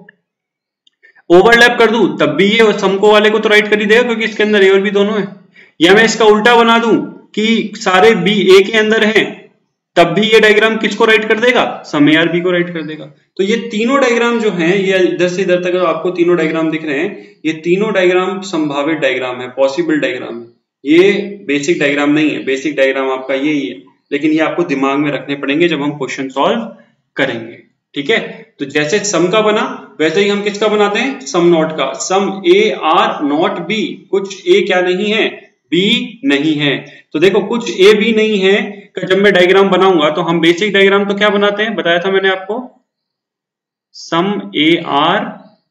ओवरलैप कर दूं तब भी ये सम को वाले को तो राइट कर ही देगा, क्योंकि इसके अंदर ए और बी दोनों है। या मैं इसका उल्टा बना दूं कि सारे बी ए के अंदर हैं, तब भी ये डायग्राम किसको राइट कर देगा, सम ए आर बी को राइट कर देगा। तो ये तीनों डायग्राम जो हैं, ये इधर से इधर तक आपको तीनों डायग्राम दिख रहे हैं, ये तीनों डायग्राम संभावित डायग्राम है, पॉसिबल डायग्राम है। ये बेसिक डायग्राम नहीं है, बेसिक डायग्राम आपका यही है, लेकिन ये आपको दिमाग में रखने पड़ेंगे जब हम क्वेश्चन सॉल्व करेंगे। ठीक है, तो जैसे सम का बना वैसे ही हम किसका बनाते हैं, सम नॉट का। Some A are not B, कुछ ए क्या नहीं है, बी नहीं है। तो देखो कुछ ए बी नहीं है का जब मैं डायग्राम बनाऊंगा तो हम बेसिक डायग्राम तो क्या बनाते हैं, बताया था मैंने आपको, some A are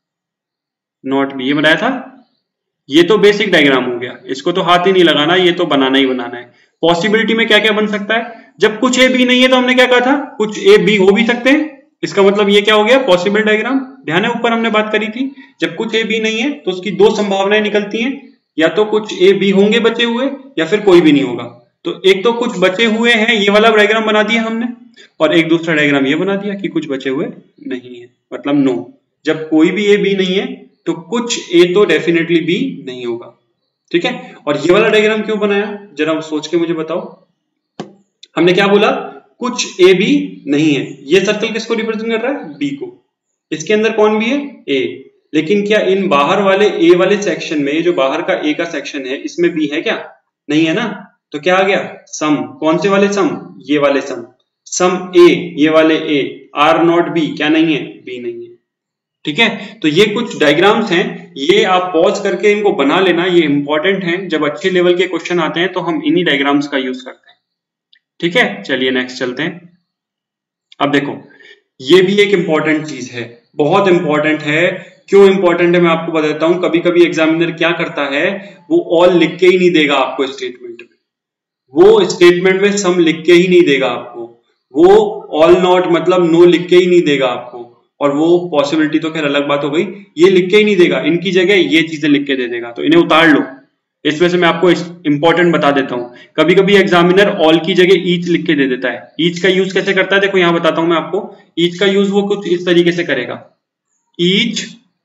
not B, ये बताया था। ये तो बेसिक डायग्राम हो गया, इसको तो हाथ ही नहीं लगाना, ये तो बनाना ही बनाना है। पॉसिबिलिटी में क्या क्या बन सकता है, जब कुछ ए बी नहीं है तो हमने क्या कहा था, कुछ ए बी हो भी सकते हैं। इसका मतलब ये क्या हो गया, पॉसिबल डायग्राम। ध्यान है ऊपर हमने बात करी थी, जब कुछ ए बी नहीं है तो उसकी दो संभावनाएं निकलती हैं, या तो कुछ ए बी होंगे बचे हुए, या फिर कोई भी नहीं होगा। तो एक तो कुछ बचे हुए हैं, ये वाला डायग्राम बना दिया हमने, और एक दूसरा डायग्राम ये बना दिया कि कुछ बचे हुए नहीं है, मतलब नो। जब कोई भी ए बी नहीं है तो कुछ ए तो डेफिनेटली बी नहीं होगा। ठीक है, और ये वाला डायग्राम क्यों बनाया, जरा सोच के मुझे बताओ। हमने क्या बोला, कुछ ए बी नहीं है। ये सर्कल किसको रिप्रेजेंट कर रहा है, बी को। इसके अंदर कौन भी है, ए। लेकिन क्या इन बाहर वाले ए वाले सेक्शन में, जो बाहर का ए का सेक्शन है, इसमें बी है क्या, नहीं है ना। तो क्या आ गया, सम। कौन से वाले सम, ये वाले सम। सम ए, ये वाले ए, आर नॉट बी, क्या नहीं है, बी नहीं है। ठीक है, तो ये कुछ डायग्राम्स हैं, ये आप पॉज करके इनको बना लेना, ये इंपॉर्टेंट हैं। जब अच्छे लेवल के क्वेश्चन आते हैं तो हम इन्हीं डायग्राम्स का यूज करते हैं। ठीक है, चलिए नेक्स्ट चलते हैं। अब देखो, ये भी एक इंपॉर्टेंट चीज है, बहुत इंपॉर्टेंट है। क्यों इंपॉर्टेंट है मैं आपको बता देता हूं। कभी कभी एग्जामिनर क्या करता है, वो ऑल लिख के ही नहीं देगा आपको स्टेटमेंट में, वो स्टेटमेंट में सम लिख के ही नहीं देगा आपको, वो ऑल नॉट मतलब नो लिख के ही नहीं देगा आपको, और वो पॉसिबिलिटी तो खैर अलग बात हो गई, ये लिख के ही नहीं देगा, इनकी जगह ये चीजें लिख के दे देगा। तो इन्हें उतार लो। इसमें से मैं आपको इंपॉर्टेंट बता देता हूं, कभी कभी एग्जामिनर ऑल की जगह ईच लिख के दे देता है। ईच का यूज कैसे करता है, देखो यहां बताता हूं मैं आपको। ईच का यूज वो कुछ इस तरीके से करेगा, ईच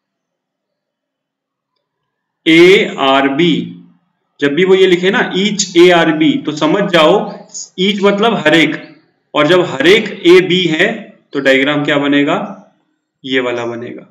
ए आर बी। जब भी वो ये लिखे ना ईच ए आर बी, तो समझ जाओ ईच मतलब हर एक, और जब हर एक ए बी है तो डायग्राम क्या बनेगा, ये वाला बनेगा।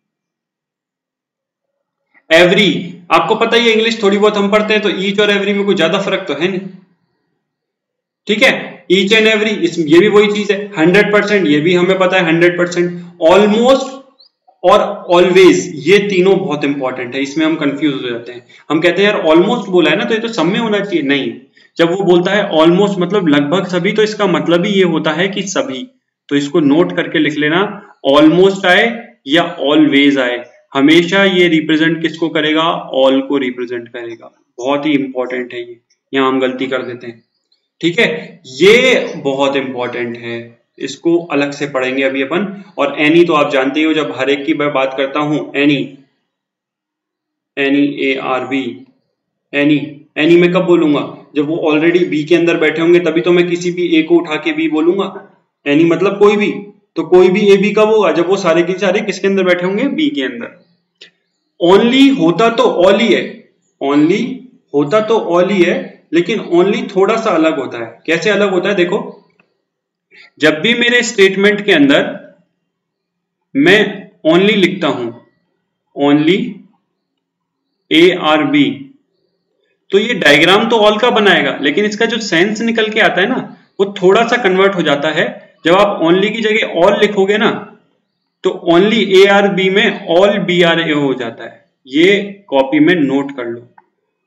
एवरी, आपको पता ही है इंग्लिश थोड़ी बहुत हम पढ़ते हैं, तो ईच और एवरी में कोई ज्यादा फर्क तो है नहीं। ठीक है, ईच एंड एवरी, ये भी वही चीज है। 100%, ये भी हमें पता है 100%। ऑलमोस्ट और ऑलवेज, ये तीनों बहुत इंपॉर्टेंट है, इसमें हम कंफ्यूज हो जाते हैं। हम कहते हैं यार ऑलमोस्ट बोला है ना, तो ये तो सब में होना चाहिए। नहीं, जब वो बोलता है ऑलमोस्ट मतलब लगभग सभी, तो इसका मतलब ही ये होता है कि सभी। तो इसको नोट करके लिख लेना, ऑलमोस्ट आए या ऑलवेज आए, हमेशा ये रिप्रेजेंट किसको करेगा, ऑल को रिप्रेजेंट करेगा। बहुत ही इंपॉर्टेंट है ये, यहां हम गलती कर देते हैं। ठीक है, ये बहुत इंपॉर्टेंट है, इसको अलग से पढ़ेंगे अभी अपन। और एनी तो आप जानते ही हो, जब हर एक की मैं बात करता हूं, any, any A are B, any. Any में कब बोलूंगा, जब वो ऑलरेडी बी के अंदर बैठे होंगे, तभी तो मैं किसी भी ए को उठा के बी बोलूंगा। एनी मतलब कोई भी, तो कोई भी ए बी कब होगा, जब वो सारे के सारे किसके अंदर बैठे होंगे, बी के अंदर। ओनली होता तो ऑल ही है, ओनली होता तो ऑल ही है, लेकिन ओनली थोड़ा सा अलग होता है। कैसे अलग होता है, देखो, जब भी मेरे स्टेटमेंट के अंदर मैं ओनली लिखता हूं, ओनली ए आर बी, तो ये डायग्राम तो ऑल का बनाएगा, लेकिन इसका जो सेंस निकल के आता है ना, वो थोड़ा सा कन्वर्ट हो जाता है। जब आप ओनली की जगह ऑल लिखोगे ना, तो ओनली ए आर बी में ऑल बी आर ए हो जाता है। ये कॉपी में नोट कर लो।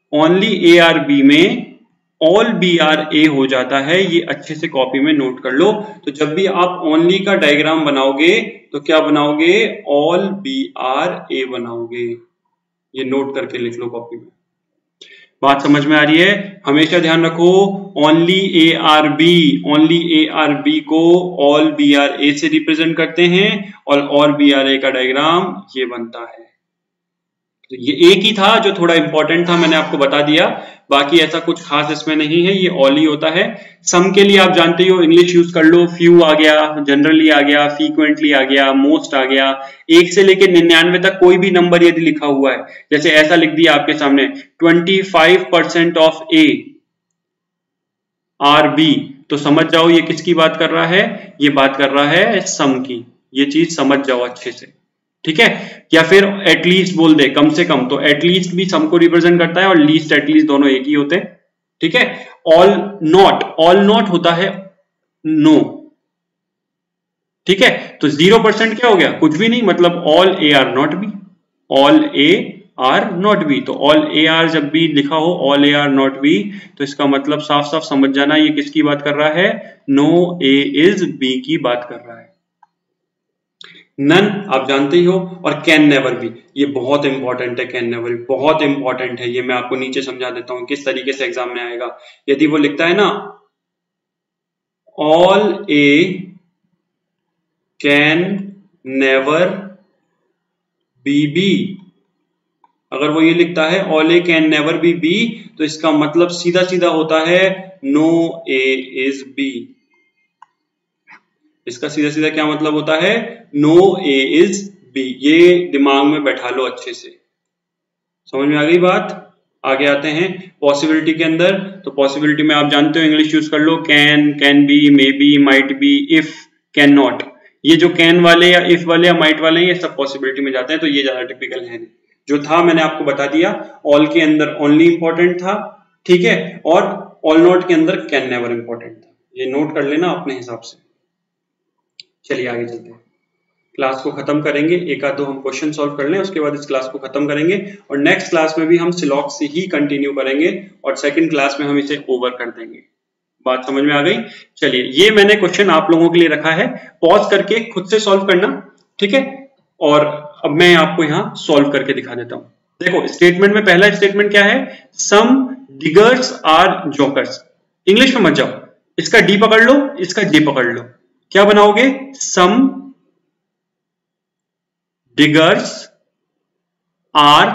ओनली ए आर बी में ऑल बी आर ए हो जाता है। ये अच्छे से कॉपी में नोट कर लो। तो जब भी आप ओनली का डायग्राम बनाओगे तो क्या बनाओगे, ऑल बी आर ए बनाओगे। ये नोट करके लिख लो कॉपी में। बात समझ में आ रही है? हमेशा ध्यान रखो, ओनली ए आर बी को ऑल बी आर ए से रिप्रेजेंट करते हैं और बी आर ए का डायग्राम ये बनता है। तो ये एक ही था जो थोड़ा इंपॉर्टेंट था, मैंने आपको बता दिया। बाकी ऐसा कुछ खास इसमें नहीं है, ये ऑल ही होता है। सम के लिए आप जानते हो, इंग्लिश यूज कर लो। फ्यू आ गया, जनरली आ गया, फ्रीक्वेंटली आ गया, मोस्ट आ गया। 1 से लेकर 99 तक कोई भी नंबर यदि लिखा हुआ है, जैसे ऐसा लिख दिया आपके सामने 25% ऑफ ए आर बी, तो समझ जाओ ये किसकी बात कर रहा है, ये बात कर रहा है सम की। ये चीज समझ जाओ अच्छे से, ठीक है। या फिर एटलीस्ट बोल दे, कम से कम, तो एटलीस्ट भी सम को रिप्रेजेंट करता है और लीस्ट एटलीस्ट दोनों एक ही होते हैं, ठीक है। ऑल नॉट होता है नो, ठीक है। तो 0% क्या हो गया, कुछ भी नहीं, मतलब all A are not B, all A are not B. तो ऑल ए आर जब भी लिखा हो all A are not B, तो इसका मतलब साफ साफ समझ जाना ये किसकी बात कर रहा है, नो ए इज बी की बात कर रहा है। नन आप जानते ही हो, और कैन नेवर बी, ये बहुत इंपॉर्टेंट है। कैन नेवर बी बहुत इंपॉर्टेंट है, ये मैं आपको नीचे समझा देता हूं किस तरीके से एग्जाम में आएगा। यदि वो लिखता है ना all A can never be B, अगर वो ये लिखता है all A can never be B, तो इसका मतलब सीधा सीधा होता है नो ए इज बी। इसका सीधा सीधा क्या मतलब होता है, नो ए इज बी। ये दिमाग में बैठा लो अच्छे से, समझ में आ गई बात। आगे आते हैं पॉसिबिलिटी के अंदर। तो पॉसिबिलिटी में आप जानते हो इंग्लिश यूज कर लो, can be, may be, might be, if, can not. ये जो कैन वाले या इफ वाले या माइट वाले ये सब पॉसिबिलिटी में जाते हैं, तो ये ज्यादा टिपिकल है नहीं। जो था मैंने आपको बता दिया, ऑल के अंदर ओनली इंपॉर्टेंट था, ठीक है, और ऑल नॉट के अंदर कैन नेवर इंपॉर्टेंट था। ये नोट कर लेना अपने हिसाब से। चलिए आगे चलते हैं, क्लास को खत्म करेंगे। एक आध दो हम क्वेश्चन सॉल्व कर लें, उसके बाद इस क्लास को खत्म करेंगे और नेक्स्ट क्लास में भी हम सिलॉक्स से ही कंटिन्यू करेंगे और सेकंड क्लास में हम इसे ओवर कर देंगे। बात समझ में आ गई? चलिए, ये मैंने क्वेश्चन आप लोगों के लिए रखा है, पॉज करके खुद से सॉल्व करना, ठीक है। और अब मैं आपको यहाँ सॉल्व करके दिखा देता हूं। देखो स्टेटमेंट में पहला स्टेटमेंट क्या है, some diggers are jokers. English में मत जाओ, इसका डी पकड़ लो, इसका जे पकड़ लो। क्या बनाओगे, सम डिगर्स आर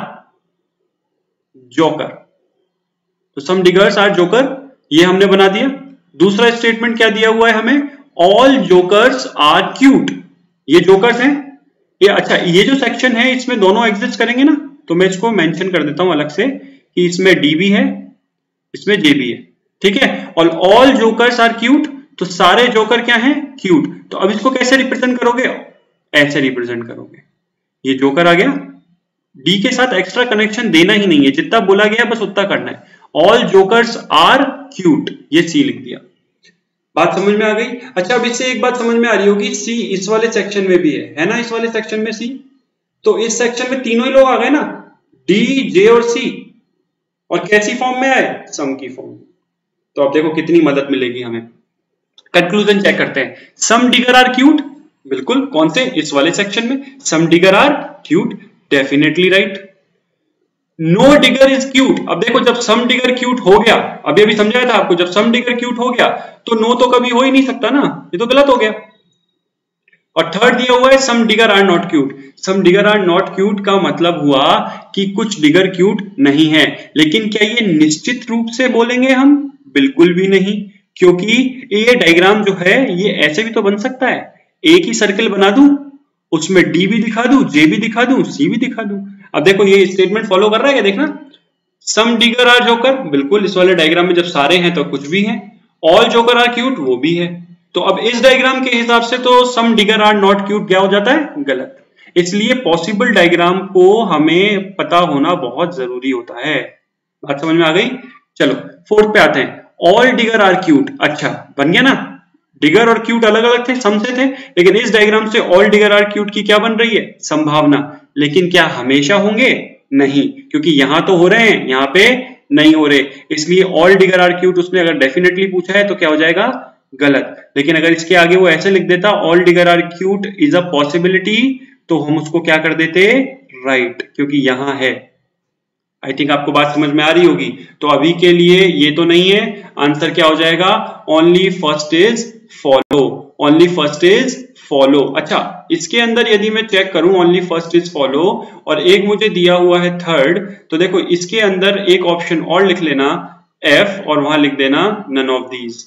जोकर। तो सम डिगर्स आर जोकर ये हमने बना दिया। दूसरा स्टेटमेंट क्या दिया हुआ है हमें, ऑल जोकर्स आर क्यूट। ये जोकर्स हैं ये। अच्छा, ये जो सेक्शन है इसमें दोनों एग्जिस्ट करेंगे ना, तो मैं इसको मेंशन कर देता हूं अलग से कि इसमें डी भी है, इसमें जे भी है, ठीक है। और ऑल जोकर्स आर क्यूट, तो सारे जोकर क्या हैं, क्यूट। तो अब इसको कैसे रिप्रेजेंट करोगे, ऐसे रिप्रेजेंट करोगे। ये जोकर आ गया, डी के साथ एक्स्ट्रा कनेक्शन देना ही नहीं है, जितना बोला गया बस उतना करना है। ऑल जोकर्स आर क्यूट, ये सी लिख दिया। बात समझ में आ गई? अच्छा, अब इससे एक बात समझ में आ रही होगी, सी इस वाले सेक्शन में भी है ना, इस वाले सेक्शन में सी। तो इस सेक्शन में तीनों ही लोग आ गए ना, डी, जे और सी। और कैसी फॉर्म में आए, सम की फॉर्म। तो अब देखो कितनी मदद मिलेगी हमें। कंक्लूजन चेक करते हैं। सम डिगर आर क्यूट, बिल्कुल, कौन से, इस वाले सेक्शन में। Some digger are cute, definitely right. No digger is cute. अब देखो, जब सम डिगर क्यूट हो गया, अभी समझाया था आपको, जब सम डिगर क्यूट हो गया तो नो तो कभी हो ही नहीं सकता ना, ये तो गलत हो गया। और थर्ड दिया हुआ है some digger are not cute. Some digger are not cute का मतलब हुआ कि कुछ डिगर क्यूट नहीं है। लेकिन क्या ये निश्चित रूप से बोलेंगे हम, बिल्कुल भी नहीं, क्योंकि ये डायग्राम जो है ये ऐसे भी तो बन सकता है। एक ही सर्कल बना दूं, उसमें डी भी दिखा दूं, जे भी दिखा दूं, सी भी दिखा दूं। अब देखो ये स्टेटमेंट फॉलो कर रहा है क्या, देखना। सम डिगर आर जोकर, बिल्कुल, इस वाले डायग्राम में जब सारे हैं तो कुछ भी है। ऑल जोकर आर क्यूट, वो भी है। तो अब इस डायग्राम के हिसाब से तो some digger are not cute क्या हो जाता है, गलत। इसलिए पॉसिबल डायग्राम को हमें पता होना बहुत जरूरी होता है। बात समझ में आ गई? चलो फोर्थ पे आते हैं। ऑल डिगर आर क्यूट, अच्छा बन गया ना। डिगर और क्यूट अलग अलग थे, सम से थे, लेकिन इस डायग्राम से ऑल डिगर आर क्यूट की क्या बन रही है, संभावना। लेकिन क्या हमेशा होंगे, नहीं, क्योंकि यहां तो हो रहे हैं, यहाँ पे नहीं हो रहे, इसलिए ऑल डिगर आर क्यूट उसने अगर डेफिनेटली पूछा है तो क्या हो जाएगा, गलत। लेकिन अगर इसके आगे वो ऐसे लिख देता all digger are cute is a possibility, तो हम उसको क्या कर देते, राइट, क्योंकि यहां है। आई थिंक आपको बात समझ में आ रही होगी। तो अभी के लिए ये तो नहीं है, आंसर क्या हो जाएगा, only first is follow, only first is follow. अच्छा, इसके अंदर यदि मैं चेक करूं ओनली फर्स्ट इज फॉलो और एक मुझे दिया हुआ है थर्ड, तो देखो इसके अंदर एक ऑप्शन और लिख लेना एफ और वहां लिख देना none of these,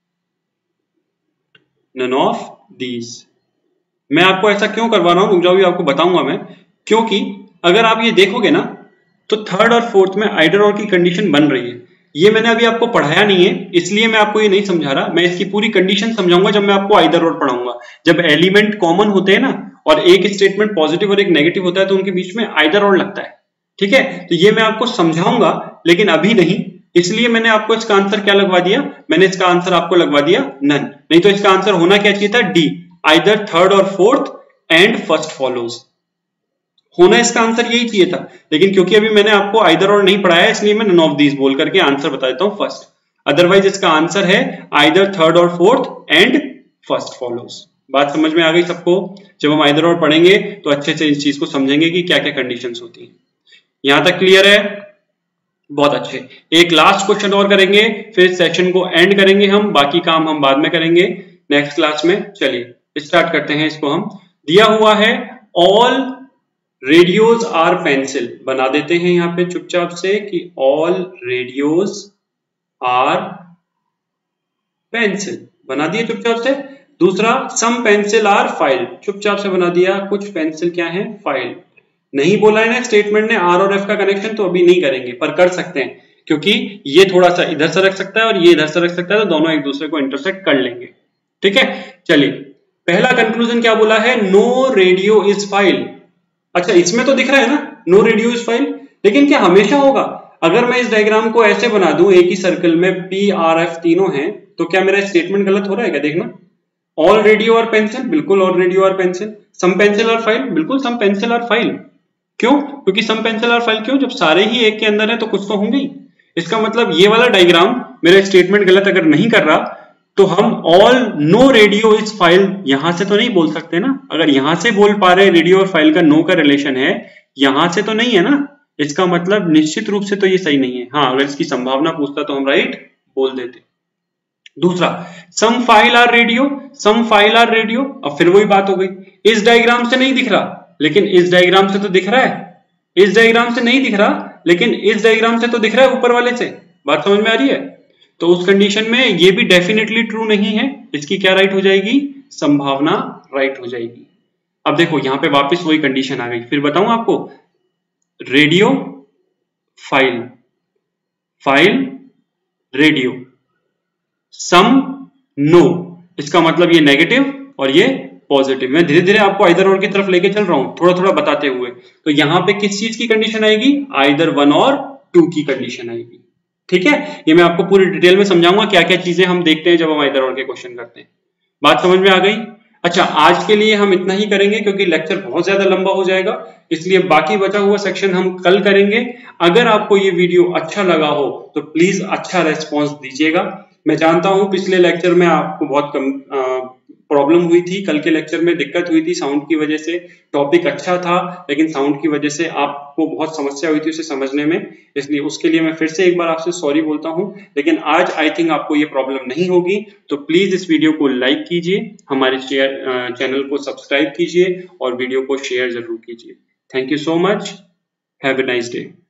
none of these. मैं आपको ऐसा क्यों करवा रहा हूं, रुक जाओ, भी आपको बताऊंगा मैं, क्योंकि अगर आप ये देखोगे ना तो थर्ड और फोर्थ में आइदर और की कंडीशन बन रही है। ये मैंने अभी आपको पढ़ाया नहीं है, इसलिए मैं आपको ये नहीं समझा रहा, मैं इसकी पूरी कंडीशन समझाऊंगा जब मैं आपको आइदर और पढ़ाऊंगा। जब एलिमेंट कॉमन होते हैं ना और एक स्टेटमेंट पॉजिटिव और एक नेगेटिव होता है तो उनके बीच में आइदर और लगता है, ठीक है। तो ये मैं आपको समझाऊंगा लेकिन अभी नहीं, इसलिए मैंने आपको इसका आंसर क्या लगवा दिया, मैंने इसका आंसर आपको लगवा दिया नन। नहीं तो इसका आंसर होना क्या चाहिए था, डी, आइदर थर्ड और फोर्थ एंड फर्स्ट फॉलोज, होना इसका आंसर यही चाहिए था। लेकिन क्योंकि अभी मैंने आपको आइदर और नहीं पढ़ाया इसलिए मैं नन ऑफ दीज बोल करके आंसर बता देता हूं फर्स्ट, अदरवाइज इसका आंसर है आइदर थर्ड और फोर्थ एंड फर्स्ट फॉलोज। बात समझ में आ गई सबको। जब हम आइदर और पढ़ेंगे तो अच्छे से इस चीज को समझेंगे कि क्या क्या कंडीशंस होती हैं। यहां तक क्लियर है, बहुत अच्छे। एक लास्ट क्वेश्चन और करेंगे फिर सेशन को एंड करेंगे हम, बाकी काम हम बाद में करेंगे नेक्स्ट क्लास में। चलिए स्टार्ट करते हैं इसको। हम दिया हुआ है ऑल रेडियोज आर पेंसिल, बना देते हैं यहां पे चुपचाप से कि ऑल रेडियोज आर पेंसिल, बना दिए चुपचाप से। दूसरा सम पेंसिल आर फाइल, चुपचाप से बना दिया, कुछ पेंसिल क्या है, फाइल। नहीं बोला है ना स्टेटमेंट ने आर और एफ का कनेक्शन, तो अभी नहीं करेंगे पर कर सकते हैं क्योंकि ये थोड़ा सा इधर से रख सकता है और ये इधर से रख सकता है, तो दोनों एक दूसरे को इंटरसेक्ट कर लेंगे, ठीक है। चलिए पहला कंक्लूजन क्या बोला है, नो रेडियो इज फाइल। अच्छा इसमें तो दिख रहा है ना नो रेडियो इज फाइल, लेकिन क्या हमेशा होगा? अगर मैं इस डायग्राम को ऐसे बना दूं एक ही सर्कल में पी आर एफ तीनों हैं, तो क्या मेरा स्टेटमेंट गलत हो रहा है क्या? देखना, ऑल रेडियो आर पेंसिल, बिल्कुल all radio are pencil. Some pencil are file, बिल्कुल सम पेंसिल आर फाइल। क्यों? क्योंकि सम पेंसिल आर फाइल क्यों, जब सारे ही एक के अंदर है तो कुछ तो होंगे ही। इसका मतलब ये वाला डायग्राम मेरा स्टेटमेंट गलत अगर नहीं कर रहा तो हम all no radio is file यहां से तो नहीं बोल सकते ना। अगर यहां से बोल पा रहे रेडियो और फाइल का नो का रिलेशन है, यहां से तो नहीं है ना, इसका मतलब निश्चित रूप से तो ये सही नहीं है। हाँ अगर इसकी संभावना पूछता तो हम राइट बोल देते। दूसरा some file are radio, some file are radio, अब फिर वही बात हो गई, इस डायग्राम से नहीं दिख रहा लेकिन इस डायग्राम से तो दिख रहा है, इस डायग्राम से नहीं दिख रहा लेकिन इस डायग्राम से तो दिख रहा है ऊपर वाले से। बात समझ में आ रही है? तो उस कंडीशन में ये भी डेफिनेटली ट्रू नहीं है, इसकी क्या राइट हो जाएगी, संभावना राइट हो जाएगी। अब देखो यहां पे वापस वही कंडीशन आ गई, फिर बताऊं आपको, radio file, file radio, some no, इसका मतलब ये नेगेटिव और ये पॉजिटिव। मैं धीरे धीरे आपको आइदर और की तरफ लेके चल रहा हूं थोड़ा थोड़ा बताते हुए। तो यहां पे किस चीज की कंडीशन आएगी, आइदर 1 और 2 की कंडीशन आएगी, ठीक है। ये मैं आपको पूरी डिटेल में समझाऊंगा क्या क्या चीजें हम देखते हैं जब हम आइदर और के क्वेश्चन करते हैं। बात समझ में आ गई? अच्छा आज के लिए हम इतना ही करेंगे क्योंकि लेक्चर बहुत ज्यादा लंबा हो जाएगा, इसलिए बाकी बचा हुआ सेक्शन हम कल करेंगे। अगर आपको ये वीडियो अच्छा लगा हो तो प्लीज अच्छा रेस्पॉन्स दीजिएगा। मैं जानता हूं पिछले लेक्चर में आपको बहुत कम प्रॉब्लम हुई थी, कल के लेक्चर में दिक्कत हुई थी साउंड की वजह से। टॉपिक अच्छा था लेकिन साउंड की वजह से आपको बहुत समस्या हुई थी उसे समझने में, इसलिए उसके लिए मैं फिर से एक बार आपसे सॉरी बोलता हूं। लेकिन आज आई थिंक आपको ये प्रॉब्लम नहीं होगी। तो प्लीज इस वीडियो को लाइक कीजिए, हमारे चैनल को सब्सक्राइब कीजिए और वीडियो को शेयर जरूर कीजिए। Thank you so much, have a nice day.